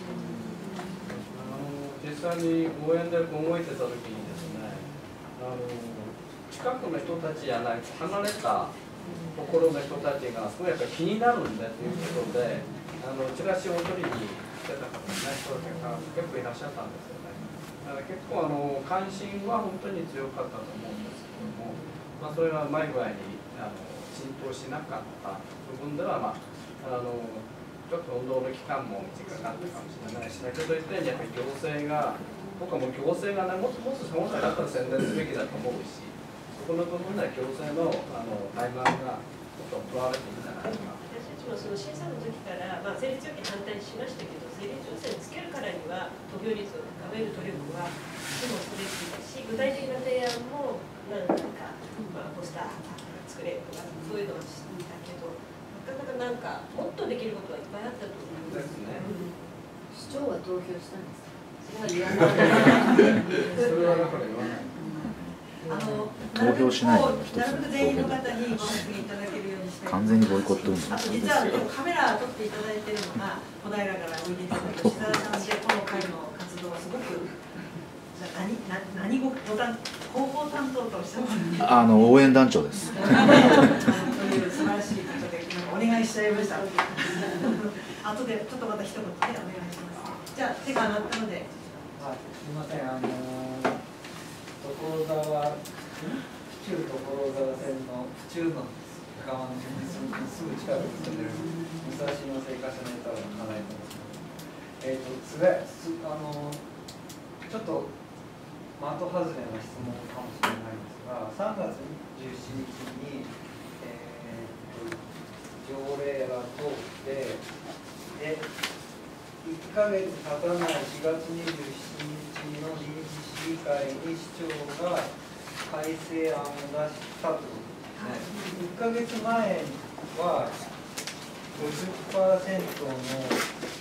実際に応援で動いてた時にですね、あの近くの人たちじゃない離れたところの人たちがすごいやっぱり気になるんだということで、あのチラシを取りに来てた方が、ね、人が結構いらっしゃったんですよね。だから結構あの関心は本当に強かったと思うんですけども、まあ、それがうまい具合にあの浸透しなかった部分では、まあ、あのちょっと運動の期間も短かったかもしれないし、先ほど言ったようにやっぱり行政が、僕はもう行政がね、もっともっと本来だったら宣伝すべきだと思うし、そこの部分では行政のあの怠慢がちょっと問われているんじゃないかな。 私たちもその審査の時から、まあ、成立要件反対しましたけど、成立要件つけるからには投票率を高める努力はでもすべきだし、具体的な提案も何か、まあ、ポスター作れるとかそういうのをしたけど、なかなかなんかもっとできることはいっぱいあったと思うんですね。 市長は投票したんですか。 それは言わない。 それはだから言わない。 あの投票しないの一つなるべく全員の方にご発言いただけるようにしたい。 完全にボイコット運動あと実は今日カメラ撮っていただいてるのが小平からおいでいただいた吉沢さんで、この会の活動はすごく何何何語担広報担当とおっしゃってあの応援団長です。 という素晴らしいことでお願いしちゃいました。後でちょっとまた一言でお願いします。じゃあ手が上がったので。 はい、すみません、あの所沢、府中所沢線の府中の川のすぐ近くに住んでる武蔵野生活者ネットワークの金井と申します。えっ、ー、とつらすあのちょっと的外れな質問かもしれないんですが、さんがつじゅうしちにちに、えー、と条例が通ってでいっかげつ経たないしがつにじゅうしちにちの臨時市議会に市長が改正案を出したということですね。いっかげつまえは ごじゅっパーセント の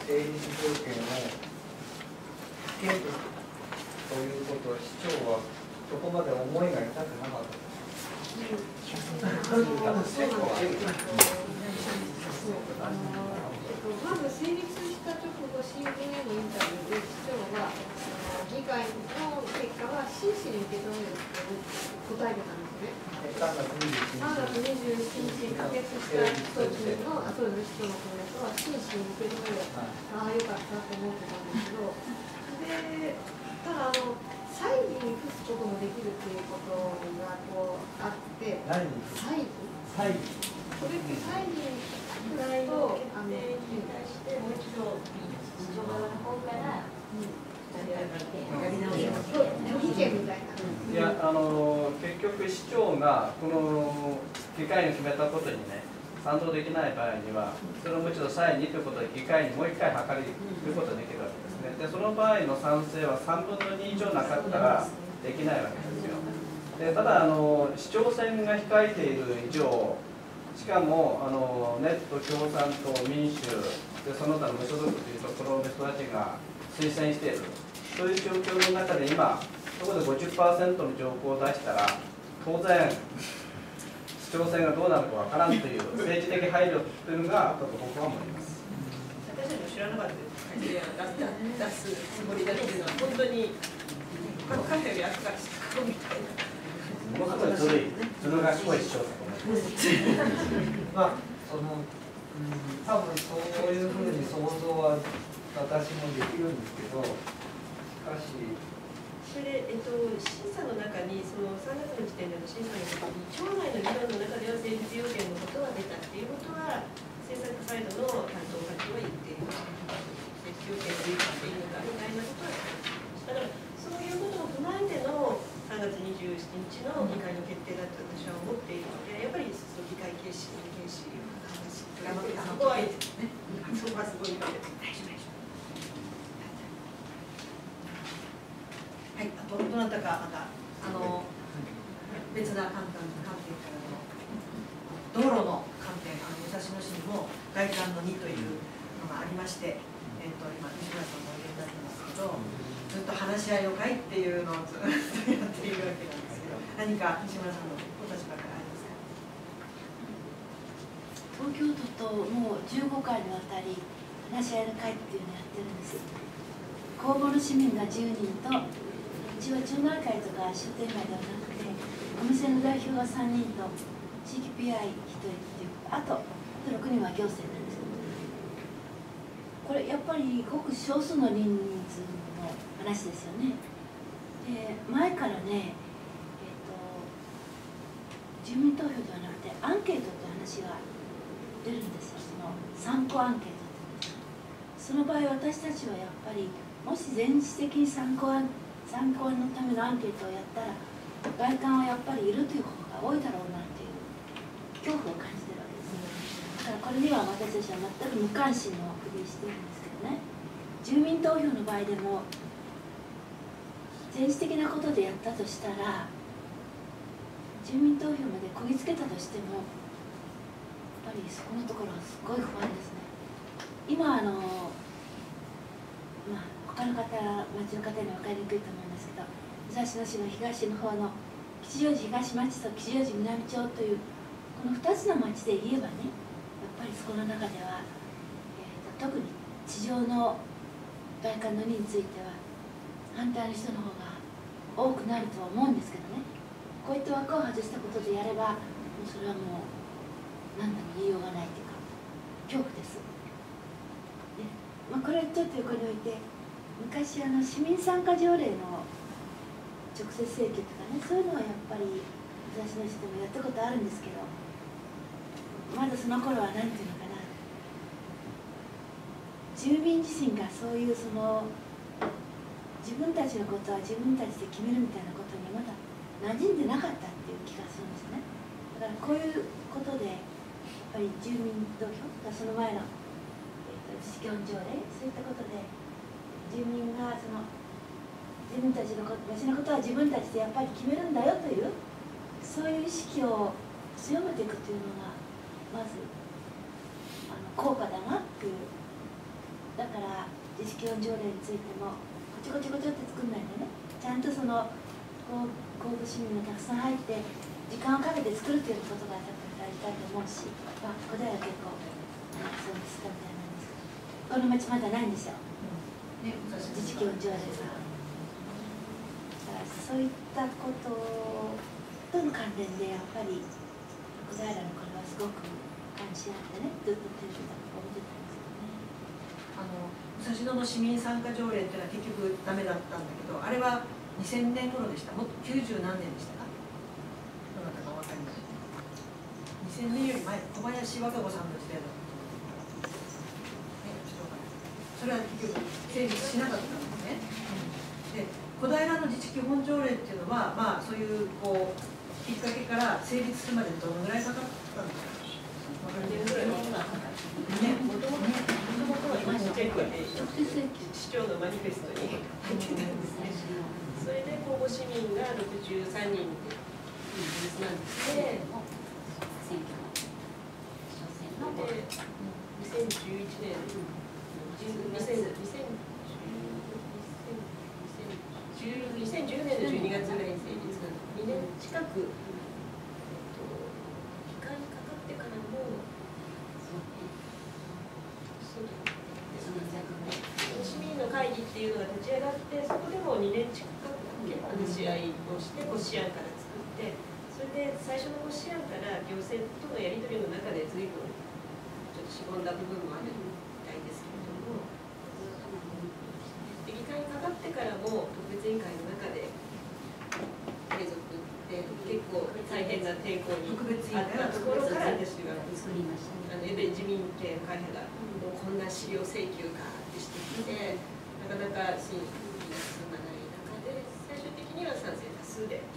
営利条件をつけるということは市長はそこまで思いが至ってなかった。 まず成立した直後、新聞へのインタビューで市長は議会の結果は真摯に受け止めると答えてたんですね。さんがつにじゅうしちにちに可決した時のあとの市長のコメントは真摯に受け止める、ああよかったと思ってたんですけど、でただあの祭儀に付すこともできるっていうことがこうあって、 何に祭儀祭儀それって祭儀くらいのあのに対してもう一度市長側の方からやり直します。意見みたいな。 いや、あの結局市長がこの議会に決めたことにね賛同できない場合にはそれをもう一度再にということで議会にもう一回諮りることができるわけですね。でその場合の賛成はさんぶんのに以上なかったらできないわけですよ。でただあの市長選が控えている以上、しかもあのネット共産党民主でその他の無所属というところの人たちが推薦しているそういう状況の中で今そこで ごじゅっパーセント の条項を出したら当然市長選がどうなるかわからんという政治的配慮というのがだと僕は思います。 私たちも知らなかったです。出すつもりだっていうのは本当に他の会より後から知ったみたいな。 ものすごいずるい、ずる賢い市長だと思います。 まあその、うん、多分そういうふうに想像は私もできるんですけど、しかしそれ、えっと、審査の中にそのさんがつの時点での審査の時に町内の議論の中では成立要件のことが出たっていうことは政策サイドの担当たちは言っている。成立要件が出たっていうのかみたいなことはだからそういうことを踏まえてのさんがつにじゅうしちにちの議会の決定だと私は思っているので、やっぱりその議会形式の形式の話そこはいいですね。そこはすごい大丈夫大丈夫。 はい、あとどなたかまたあの別な観点観点からの道路の観点、あの武蔵野市にも外観のにというのがありまして、えっと今西村さんもおいでになってますけど、ずっと話し合いを会っていうのをずっとやっているわけなんですけど、何か西村さんのお立場からありますか。 東京都ともうじゅうごかいにわたり話し合いの会っていうのをやってるんです。公募の市民がじゅうにんとうちは町内会とか商店街ではなくてお店の代表がさんにんと地域 ピーアイひとりっていうあとろくにんは行政なんです。これやっぱりごく少数の人数の話ですよね。で前からね、えー、と住民投票ではなくてアンケートって話が出るんですよ。その参考アンケートっていうんです。その場合私たちはやっぱりもし全市的に参考アンケート参考のためのアンケートをやったら外観はやっぱりいるという方が多いだろうなっていう恐怖を感じてるわけです。だからこれには私たちは全く無関心のふりしてるんですけどね。住民投票の場合でも政治的なことでやったとしたら住民投票までこぎつけたとしてもやっぱりそこのところはすごい不安ですね。今あのまあ他の方、町の方には分かりにくいと思いますけど、武蔵野市の東の方の吉祥寺東町と吉祥寺南町というこのふたつの町で言えばね、やっぱりそこの中では、えー、と特に地上の外観のにについては反対の人の方が多くなるとは思うんですけどね、こういった枠を外したことでやればもうそれはもう何とも言いようがないというか恐怖です。でまあ、これはちょっと横に置いて昔あの市民参加条例の直接請求とかね、そういうのはやっぱり私の人でもやったことあるんですけど、まだその頃は何ていうのかな、住民自身がそういうその自分たちのことは自分たちで決めるみたいなことにまだ馴染んでなかったっていう気がするんですね。だからこういうことでやっぱり住民投票とかその前の、えー、と基本条例そういったことで住民がその自分たちのこと、町のことは自分たちでやっぱり決めるんだよというそういう意識を強めていくというのがまずあの効果だなっていう。だかから自治基本条例についてもこちこちこちって作んないでね、ちゃんとそのこう神戸市民がたくさん入って時間をかけて作るっていうことが大事だと思うし、まあ、ここでは結構そうですかみたいなんですけど、この町まだないんですよ、 ね、 自治基本条例が。だからそういったこととの関連でやっぱり小平のこれはすごく関心あってね、ずっとテレビだと思ってたんですけどね。 あの武蔵野の市民参加条例っていうのは結局ダメだったんだけど、あれはにせんねん頃でした。もっときゅうじゅう何年でしたか。どなたかお分かりになる。にせんねんより前、小林和歌子さんの時代だったと思う。ね、ちょっとわかんない。それは結局成立しなかったんですね。で、小平の自治基本条例っていうのは、まあそういうこうきっかけから成立するまでにどのぐらいかかったんですか。ね、もともとは今の結構市長のマニフェストに入ってたんですね。それで公募市民がろくじゅうさんにんでなんですね。選挙の初戦のでにせんじゅういちねんにせんじゅうねんのじゅうにがつぐらいに成立なのでにねん近く期間にかかってからも市民の会議っていうのが立ち上がって、そこでもにねん近く話し合いをして骨子案から作って、それで最初の骨子案から行政とのやり取りの中で随分ちょっとしぼんだ部分もあるみたいですけれども、議会にかかってからも特別委員会の中で継続って結構大変な抵抗にあったところから私は作りました。あの自民系の会派がもうこんな資料請求かってしてきて、なかなか審議が進まない中で最終的には賛成多数で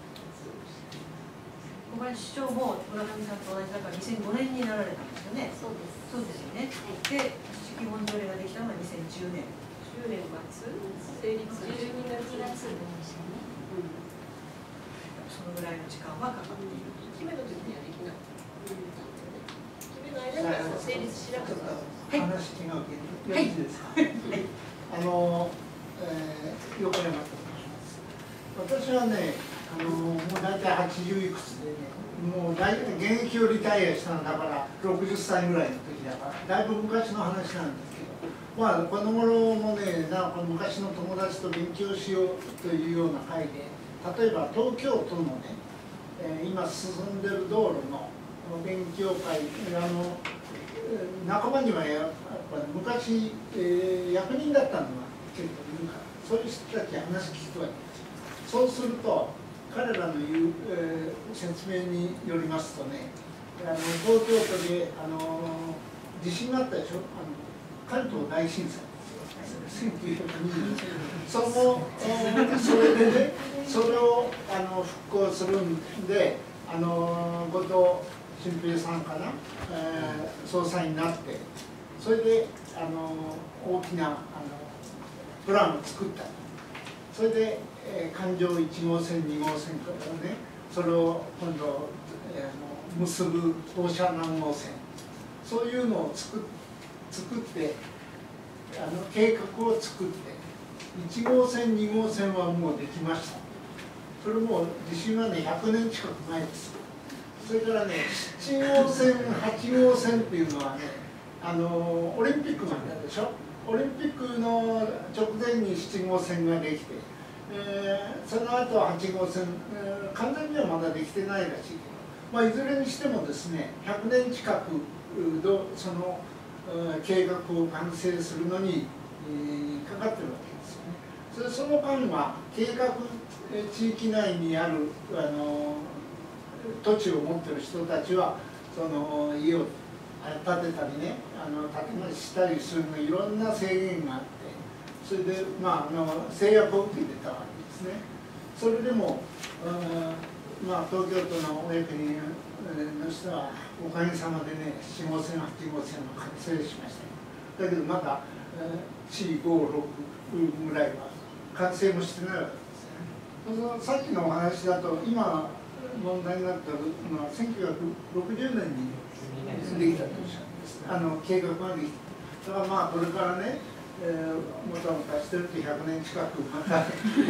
小林市長も村上さんと同じだからにせんごねんになられたんですよね。 そうです。 そうですよね。で、自治基本条例ができたのはにせんじゅうねん。 じゅうねん末、成立じゅうにがつになりましたね。 そのぐらいの時間はかかっている。 いっきめの時にはできなかった。いっきめの間には成立しなかった。 話違うけど、よろしいですか。あの、えー、横山と申します。私はね、あのもう大体はちじゅういくつでね、もう大体現役をリタイアしたのだからろくじゅっさいぐらいの時だから、だいぶ昔の話なんですけど、まあこの頃もね、なんか昔の友達と勉強しようというような会で、例えば東京都のね、えー、今進んでる道路の勉強会、あの仲間にはやっぱり昔、えー、役人だったのが結構いるから、そういう人たちに話聞くわけです。そうすると彼らの言う、えー、説明によりますとね、あの東京都であの地震があったでしょ、あの関東大震災せんきゅうひゃくにじゅうねん、その、えー、それでね、それをあの復興するんで、あの後藤新平さんかな、えー、総裁になって、それであの大きなあのプランを作った。それで、えー、環状いち号線に号線からね、それを今度、えー、あの結ぶ放射南号線、そういうのを作っ作ってあの計画を作って、いち号線に号線はもうできました。それも地震はねひゃくねん近く前です。それからねなな号線はち号線っていうのはね、あのオリンピックがあったでしょ。オリンピックの直前になな号線ができて、えー、その後ははち号線、えー、完全にはまだできてないらしいけど、まあ、いずれにしてもですねひゃくねん近くどその計画を完成するのに、えー、かかってるわけですよね。それその間は計画地域内にあるあの土地を持ってる人たちはその家を建てたりね、あの建て増ししたりするのいろんな制限があって、それで、まあ、あの制約を受けてたわけですね。それでも、まあ、東京都のお役人の人はおかげさまでねなな号線はち号線は完成しました。だけどまだよん、ご、ろくぐらいは完成もしてないわけですね。さっきのお話だと今問題になっているのはせんきゅうひゃくろくじゅうねんにできたとおっしゃるんです。あの計画ができた。 だからまあこれからね、えー、もたもたしてるとひゃくねん近くまた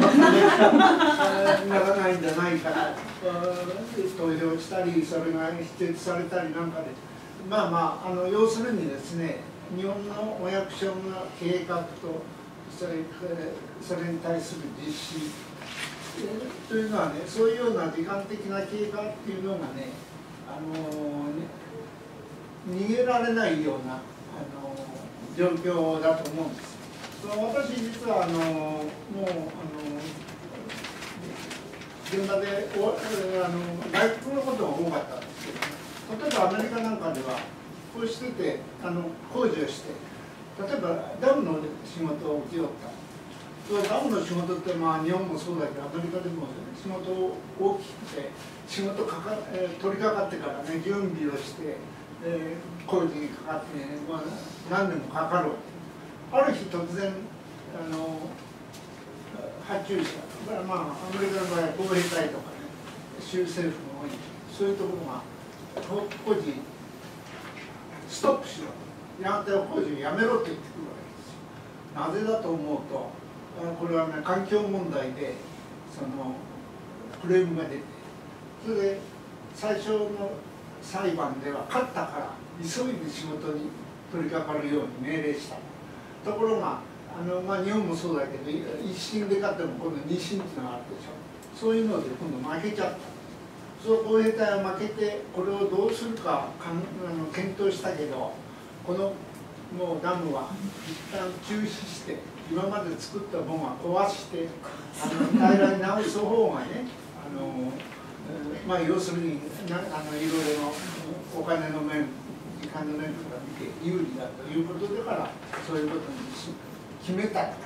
ならないんじゃないかな、投票したりそれが否決されたりなんかで、まあまあ、あの要するにですね、日本のお役所の計画とそれそれに対する実施というのはね、そういうような時間的な経過っていうのがね、あの逃げられないようなあの状況だと思うんです。私実はあのもうあの現場でおあの外国のことが多かったんですけど、例えばアメリカなんかではこうしててあの工事をして、例えばダムの仕事を請け負った。ダムの仕事ってまあ日本もそうだけどアメリカでも仕事大きくて仕事かか、えー、取り掛かってからね準備をして、えー、工事にかかって、ね、まあ、何年もかかるわけ。ある日突然あの発注者だからまあアメリカの場合は防衛隊とかね州政府の多いそういうところが工事ストップしろやがて工事をやめろって言ってくるわけですよ。なぜだと思うとこれはね環境問題でそのクレームが出て、それで最初の裁判では勝ったから急いで仕事に取り掛かるように命令した。ところがあの、まあ、日本もそうだけど一審で勝っても今度二審っていうのがあるでしょ。そういうので今度負けちゃった。そう防衛隊は負けてこれをどうするかかんあの検討したけど、このもうダムは一旦中止して今まで作ったものは壊してあの平らに直す方がねあの、えー、まあ要するになあのいろいろのお金の面時間の面とか見て有利だということだからそういうことに決めた。あ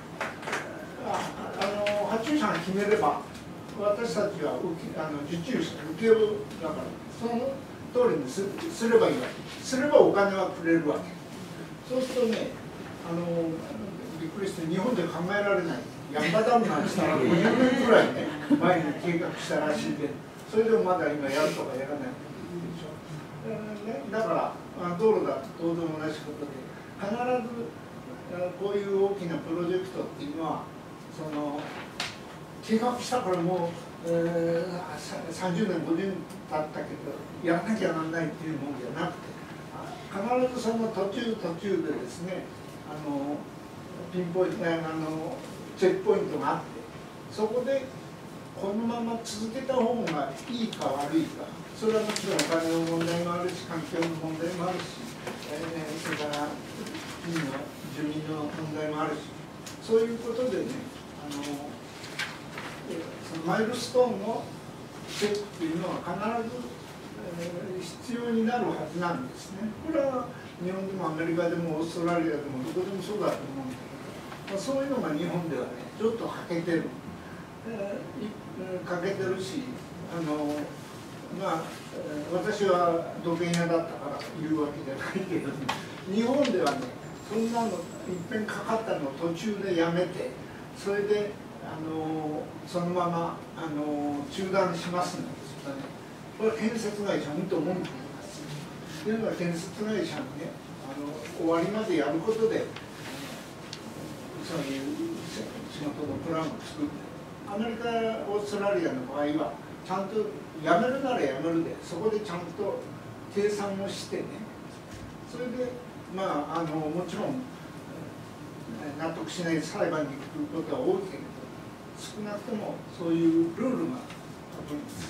あの発注者が決めれば私たちは受けあの受注者受け負うだからその通りに す, すればいいわけ。すればお金はくれるわけ。そうするとねあのびっくりして日本で考えられないヤンバダムなんてしたらごじゅうねんくらいね前に計画したらしいで、それでもまだ今やるとかやらないでしょ、えーね、だから道路だとどうでも同じことで必ずこういう大きなプロジェクトっていうのはその計画したからもう、えー、さんじゅうねんごじゅうねん経ったけどやらなきゃならないっていうもんじゃなくて、必ずその途中途中でですねあのピンポイントあのチェックポイントがあって、そこでこのまま続けた方がいいか悪いか、それはもちろんお金の問題もあるし環境の問題もあるし、えー、それから住民の住民の問題もあるし、そういうことでねあのそのマイルストーンのチェックというのは必ず、えー、必要になるはずなんですね。これは日本でもアメリカでもオーストラリアでもどこでもそうだと思うんだけど、まあ、そういうのが日本ではねちょっと欠けてる、えー、欠けてるし、あのまあ私は土建屋だったから言うわけじゃないけど、ね、日本ではねそんなのいっぺんかかったのを途中でやめて、それであのそのままあの中断しますのですとね、これは建設会社にと文句言います。というのは建設会社にねあの終わりまでやることでそういう仕事のプランを作って、アメリカオーストラリアの場合はちゃんとやめるならやめるでそこでちゃんと計算をしてね、それでまああのもちろん納得しない裁判に来ることは多いけれど、少なくともそういうルールがあるんです。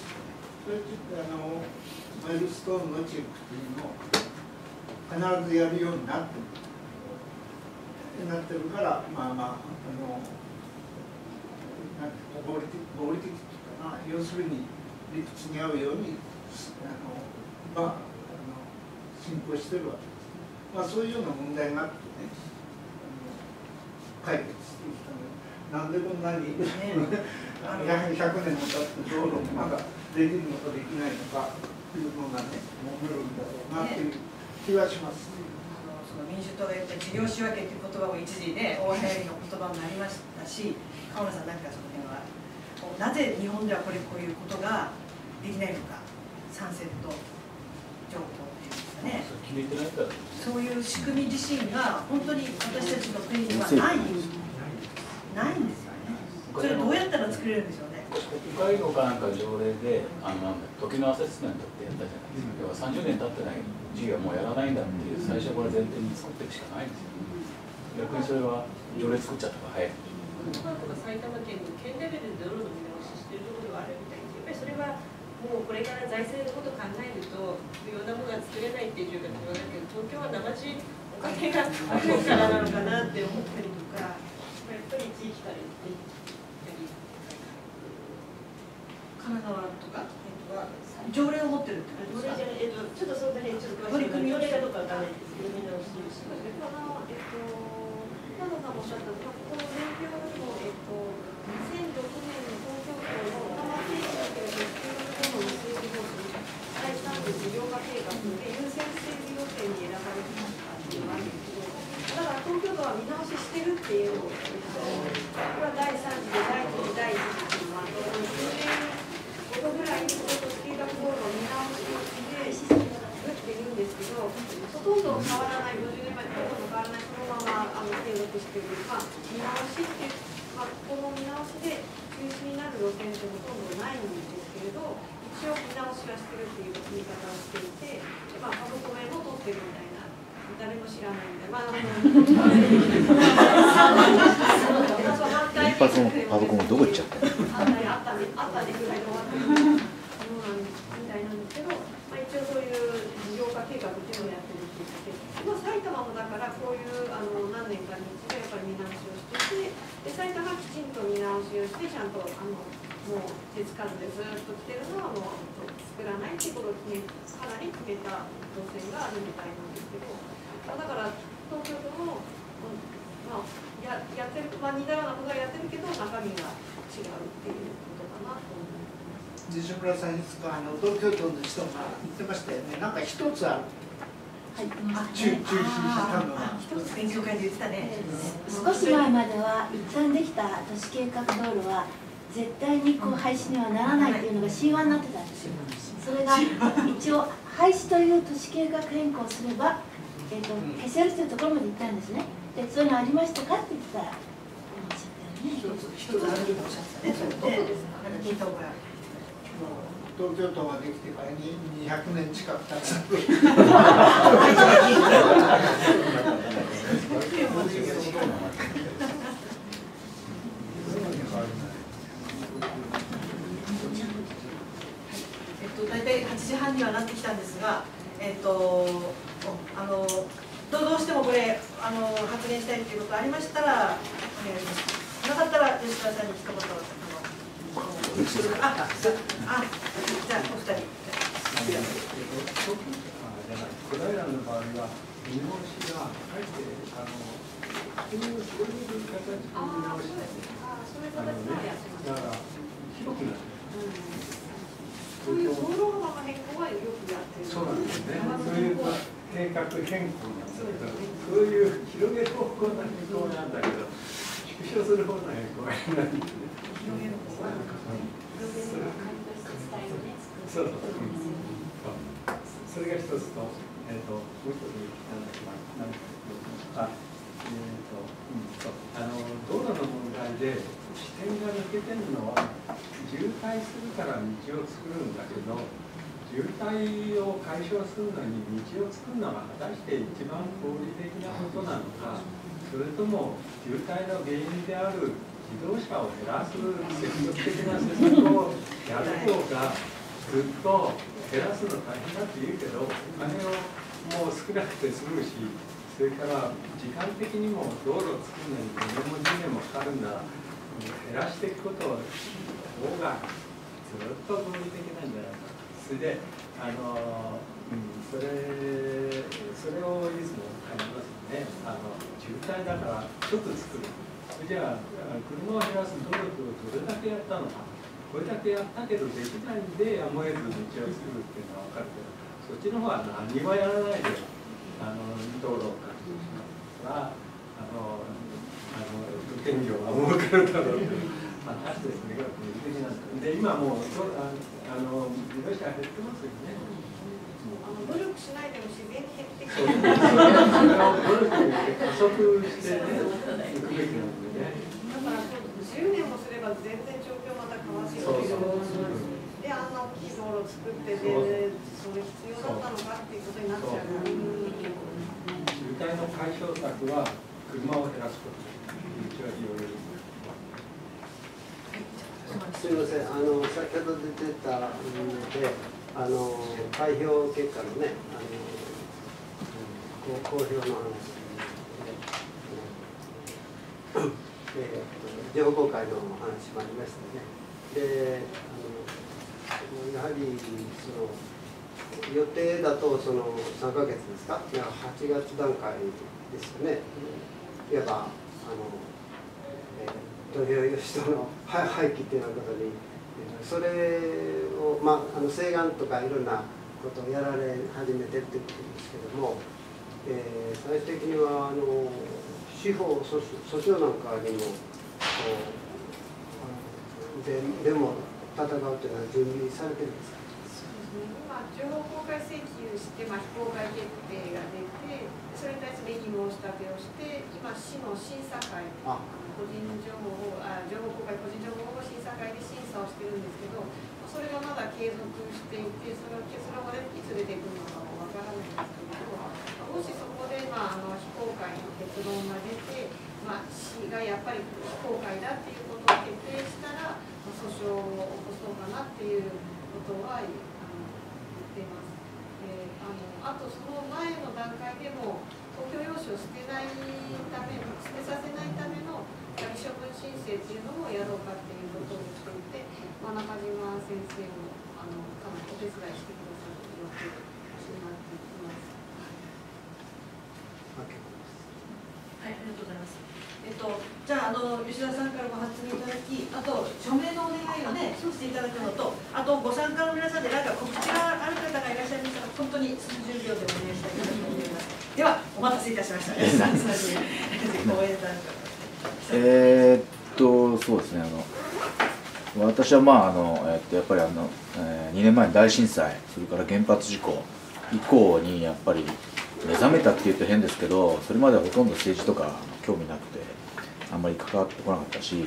それであのマイルストーンのチェックというのを必ずやるようになってるなってるから、まあまああの合理的合理的というかな、要するに理屈に合うようにあの、まあ、あの進行してるわけです。まあそういうような問題があってね、解決してきたので、なんでこんなにやはりひゃくねんも経って道路もまだできるのかできないのかというのがね、もめるんだろうなという気はします。 ね、あのその民主党が言った事業仕分けという言葉も一時ね、大流行りの言葉になりましたし、川村さん、何かその辺は、なぜ日本ではこれこういうことができないのか、サンセット条項っていう。 かね。 決めてないから。 そういう仕組み自身が本当に私たちの国にはないないんですよね。それどうやったら作れるんでしょうね。 北海道かなんか条例で、あのなんだ時のアセスメントってやったじゃないですか。要はさんじゅうねん経ってない授業はもうやらないんだっていう最初から前提に作っていくしかないんですよ。逆にそれは条例作っちゃったから早い。 関東が埼玉県の県レベルでどんどん見直ししているところがあるみたいです。やっぱりそれはもうこれから財政のことを考えると不要なものが作れないっていう状況に言わないけど、東京は生地お金があるからなのかなって思ったりとか、やっぱり地域から言って神奈川とか条例を持ってるってことですか。 条例じゃえっとちょっとその辺ちょっと詳しい条例がどうかわからないですけど、見直しをしました。このえっと田野さんもおっしゃったのが、この年表にもえっとにせんろくねんの東京都の横浜市だけれども、中学校の整備方針第三部事業化計画で優先整備予定に選ばれたっていうのがあるんですけど、ただ東京都は見直ししてるっていうのを、えっと、これはだいさん次でだいに次だいいち次っていうのはじゅうねんごとぐらいにこの都市計画道路の見直しをしてって言うんですけど、ほとんど変わらない、ごじゅうねんまえとほとんど変わらない、そのままあの継続している、まあ、見直しっていう、まあ、この見直しで中止になる路線ってほとんどないんですけれど、一応見直しはしてるっていう言い方をしていて、でまあ、パブコメも取ってるみたいな、誰も知らないみたいな、まあ、反対一発のパブコンどこ行っちゃったの。 反対あったね、あったねぐらいで終わってるものなんみたいなんですけど、まあ、一応そういう事業化計画っていうのをやってるって言って、まあ、埼玉もだからこういうあの何年かに一度やっぱり見直しをしてて、で埼玉はきちんと見直しをしてちゃんとあのもう手つかずでずっと来てるのはもう作らないっていうことを決めかなり決めた路線があるみたいなんですけど、まあ、だから東京都も、まあ、や, やってる、まあ、似たようなことはやってるけど中身が違うっていうことかなと思います。 西村さん、いつかあの東京都の人が言ってましたよね、なんか一つある。 はい、 中中止したのが一つ勉強会で言ってたね。 少し前までは一旦できた都市計画道路は絶対にこう廃止にはならないっていうのが シーワン になってたんですよ。それが一応廃止という都市計画変更をすれば、えー、と消せるというところまで行ったんですね。でそういうのありましたかって言ったら、 一つ一つあるとおっしゃってたね。それでなんか聞いた覚えある。 東京都ができてからにひゃくねん近く経つ。 えっと大体はちじはんにはなってきたんですが、えっとあのどうしてもこれあの発言したいということありましたらお願いします。なかったら吉川さんに一言あのああじゃあお二人。 小平の場合は見直しがあえてあのそういうそういう形で見直しなんです。あのね、だから広くなる。 そういう道路幅の変更はよくやってる。 そうなんですね。そういう計画変更なんだけど、そういう広げる方向の変更なんだけど、縮小する方の変更はないんですね。広げる方向。そうそう。それが一つと、えっと、もう一つなんだっけな、なんかあ、えっと、うん、そう、あの道路の問題で視点が抜けてるのは渋滞するから道を作るんだけど、渋滞を解消するのに道を作るのが果たして一番合理的なことなのか、それとも渋滞の原因である自動車を減らす積極的な施策をやる方がずっと減らすの大変だって言うけど、お金をもう少なくて済むし、それから時間的にも道路を作るのにごねんもじゅうねんもかかるんだら、減らしていくことの方がずっと合理的なんじゃないか。それで、あの、うん、それ、それをいつも感じますね。あの、渋滞だから一つ作る。それじゃあ、車を減らす努力をどれだけやったのか。これだけやったけどできないんでやむを得ず道を作るっていうのは分かるけど、そっちの方は何もやらないであの道路を活用しますから、あのあの権利を守るからだろうと果たしてそれが合理的なんだ。で今もうあの自動車減ってますよね。もうあの努力しないでも自然に減ってくそうる。 それを努力して加速してね、いくべきなんでね。 だからじゅうねんもすれば全然状況また変わってくると思いますし、であんな大きい道路を作ってて、それ必要だったのかっていうことになっちゃう。 渋滞の解消策は車を減らすことうちは言われる。 すみません、あの先ほど出てたので、あの開票結果のね、あの公表の話で、えー、情報公開の話もありましたね。で、あのやはりその予定だとそのさんかげつですか、はちがつ段階ですよね。いわばあの、えー、投票用紙との廃棄っていうようなことに、それを、まあ、あの請願とかいろんなことをやられ始めてるということですけども、えー、最終的にはあの司法訴訟なんかにもででも戦うというのは準備されてるんですか？ 今、情報公開請求して、まあ、非公開決定が出て、それに対する異議申し立てをして、今、市の審査会、あの個人情報あ、情報公開個人情報保護審査会で審査をしてるんですけど、それがまだ継続していて、それは結論がいつ出てくるのかもわからないんですけれども、もしそこで、まあ、あの非公開の結論が出て、まあ、市がやっぱり非公開だっていうことを決定したら、訴訟を起こそうかなっていうことは、あのあとその前の段階でも投票用紙を捨てないための捨てさせないための仮処分申請っていうのもやろうかっていうことをしていて、まあ、中島先生もあのかなりお手伝いしてくださる予定になっています。 はい、ありがとうございます。えっと、じゃあ、あの吉田さんからご発言いただき、あと署名のお願いをね、していただくのと、あとご参加の皆さんで、なんか告知がある方がいらっしゃいましたら、本当に数十秒でお願いしたいと思います。では、お待たせいたしました。 えーっと、そうですね、あの私は、まああのえー、っとやっぱりあの、えー、にねんまえの大震災、それから原発事故以降に、やっぱり目覚めたっていうと変ですけど、それまではほとんど政治とか興味なくて、あんまり関わってこなかったし、えー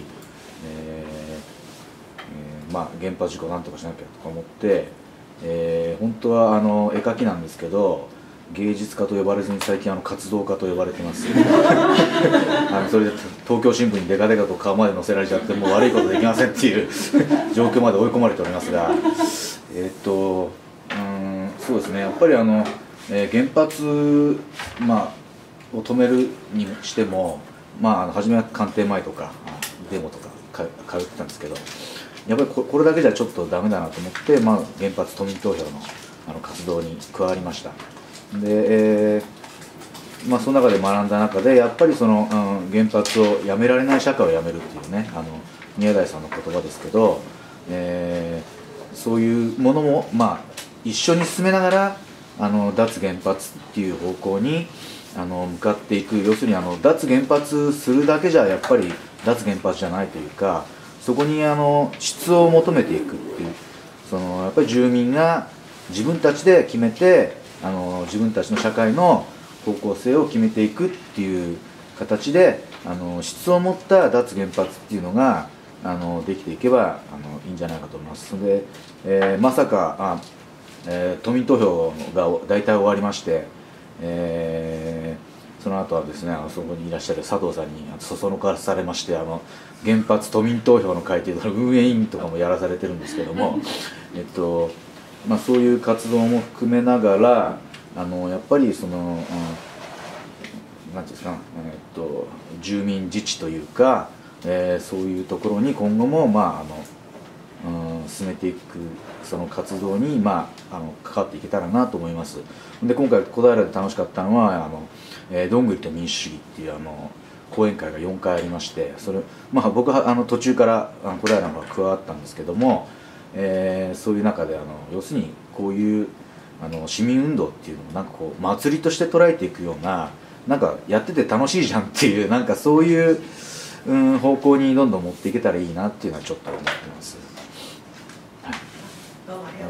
えー、まあ原発事故なんとかしなきゃとか思って、えー、本当はあの絵描きなんですけど、芸術家と呼ばれずに最近あの活動家と呼ばれてますあのそれで東京新聞にデカデカと顔まで載せられちゃって、もう悪いことできませんっていう状況まで追い込まれておりますが、えー、っとうんそうですね、やっぱりあの、えー、原発、まあ、を止めるにしても、まあ、初めは官邸前とかデモとか通ってたんですけど、やっぱりこれだけじゃちょっとダメだなと思って、まあ、原発都民投票のあの活動に加わりました。で、えーまあ、その中で学んだ中で、やっぱりその、うん、原発をやめられない社会をやめるっていうね、あの宮台さんの言葉ですけど、えー、そういうものも、まあ、一緒に進めながらあの脱原発っていう方向にあの向かっていく。要するにあの脱原発するだけじゃやっぱり脱原発じゃないというか、そこにあの質を求めていくっていう、そのやっぱり住民が自分たちで決めて、あの自分たちの社会の方向性を決めていくっていう形で、あの質を持った脱原発っていうのがあのできていけばあのいいんじゃないかと思います。で、えー、まさかあ、えー、都民投票が大体終わりまして、えー、その後はですね、あのそこにいらっしゃる佐藤さんにそそのかされまして、あの原発都民投票の会というの運営委員とかもやらされてるんですけども、えっとまあ、そういう活動も含めながら、あのやっぱりその、うん、なんていうんですか、えっと住民自治というか、えー、そういうところに今後も、まあ、あの、うん、進めていくその活動に、まあ、あの関わっていけたらなと思います。で、今回小平で楽しかったのは、あの、えー、どんぐりと民主主義っていうあの講演会がよんかいありまして、それ、まあ、僕はあの途中からあの小平の方が加わったんですけども、えー、そういう中であの要するにこういうあの市民運動っていうのをなんかこう祭りとして捉えていくような、なんかやってて楽しいじゃんっていう、なんかそういう、うん、方向にどんどん持っていけたらいいなっていうのはちょっと思ってます。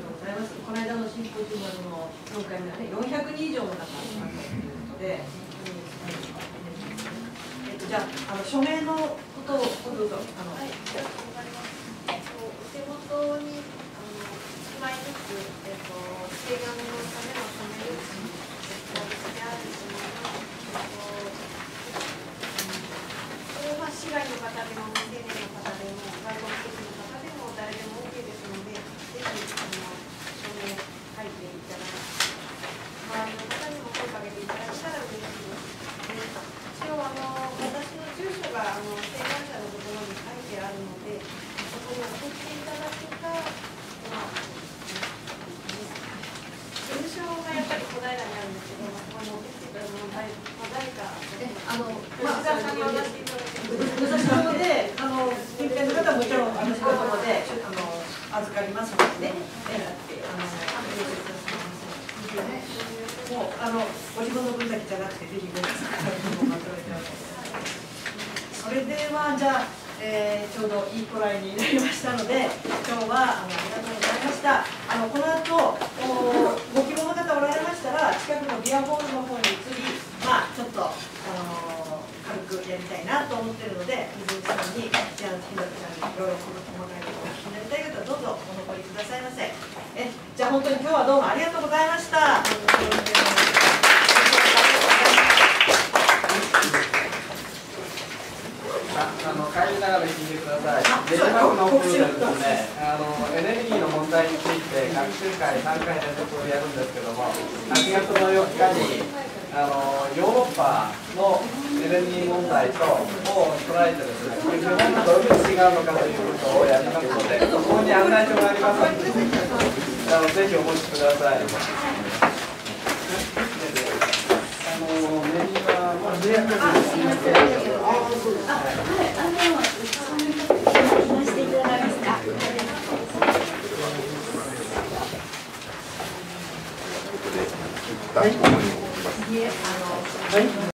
はい、どうもありがとうございます。この間のシンポジウムのよんかいめじゃあ、あの署名のことをどうぞ。あの、 はい、じゃあ、わかります。えっと、お手元に、あの、一枚ずつ、えっと、提案のための署名用紙、えっと、してあると思います。えっと、これは市外の方でも、未成年の方でも、外国籍の方でも、誰でも OK ですので、ぜひ、あの、署名書いていただいて、周りの方にも声かけていただけたら嬉しいです。一応あの私の住所があの請願者のところに書いてあるので、そこに送っていただくか、まあ、事務所がやっぱり小平にあるんですけど、そこに持ってきていただくのも誰か、あの吉田さんに渡していただける武蔵野で、あの近辺の方はもちろん私のところであの預かりますのでね。えあのもうあのご自分の分だけじゃなくてぜひご家族からもまとめておいてください。それではじゃあ、えー、ちょうどいいくらいになりましたので、今日はあのありがとうございました。あのこの後ご希望の方おられましたら近くのビアホールの方に移り、まあちょっとあの軽くやりたいなと思ってるので、水内さんにじゃあひろちゃんにいろいろこの細かいことを聞きになりたい方はどうぞお残りくださいませ。えじゃあ本当に今日はどうもありがとうございました。 あの帰りながら聞いてください。練馬区の方でですね、あのエネルギーの問題について学習会さんかい連続やるんですけども、はちがつのよっかにあのヨーロッパのエネルギー問題とを捉えてですね、日本がどういうふうに違うのかということをやりますので、そこに案内状がありますので、あのぜひお持ちください。あのメニューはまあ制約ですね。 はい。 いえ、あの、はい。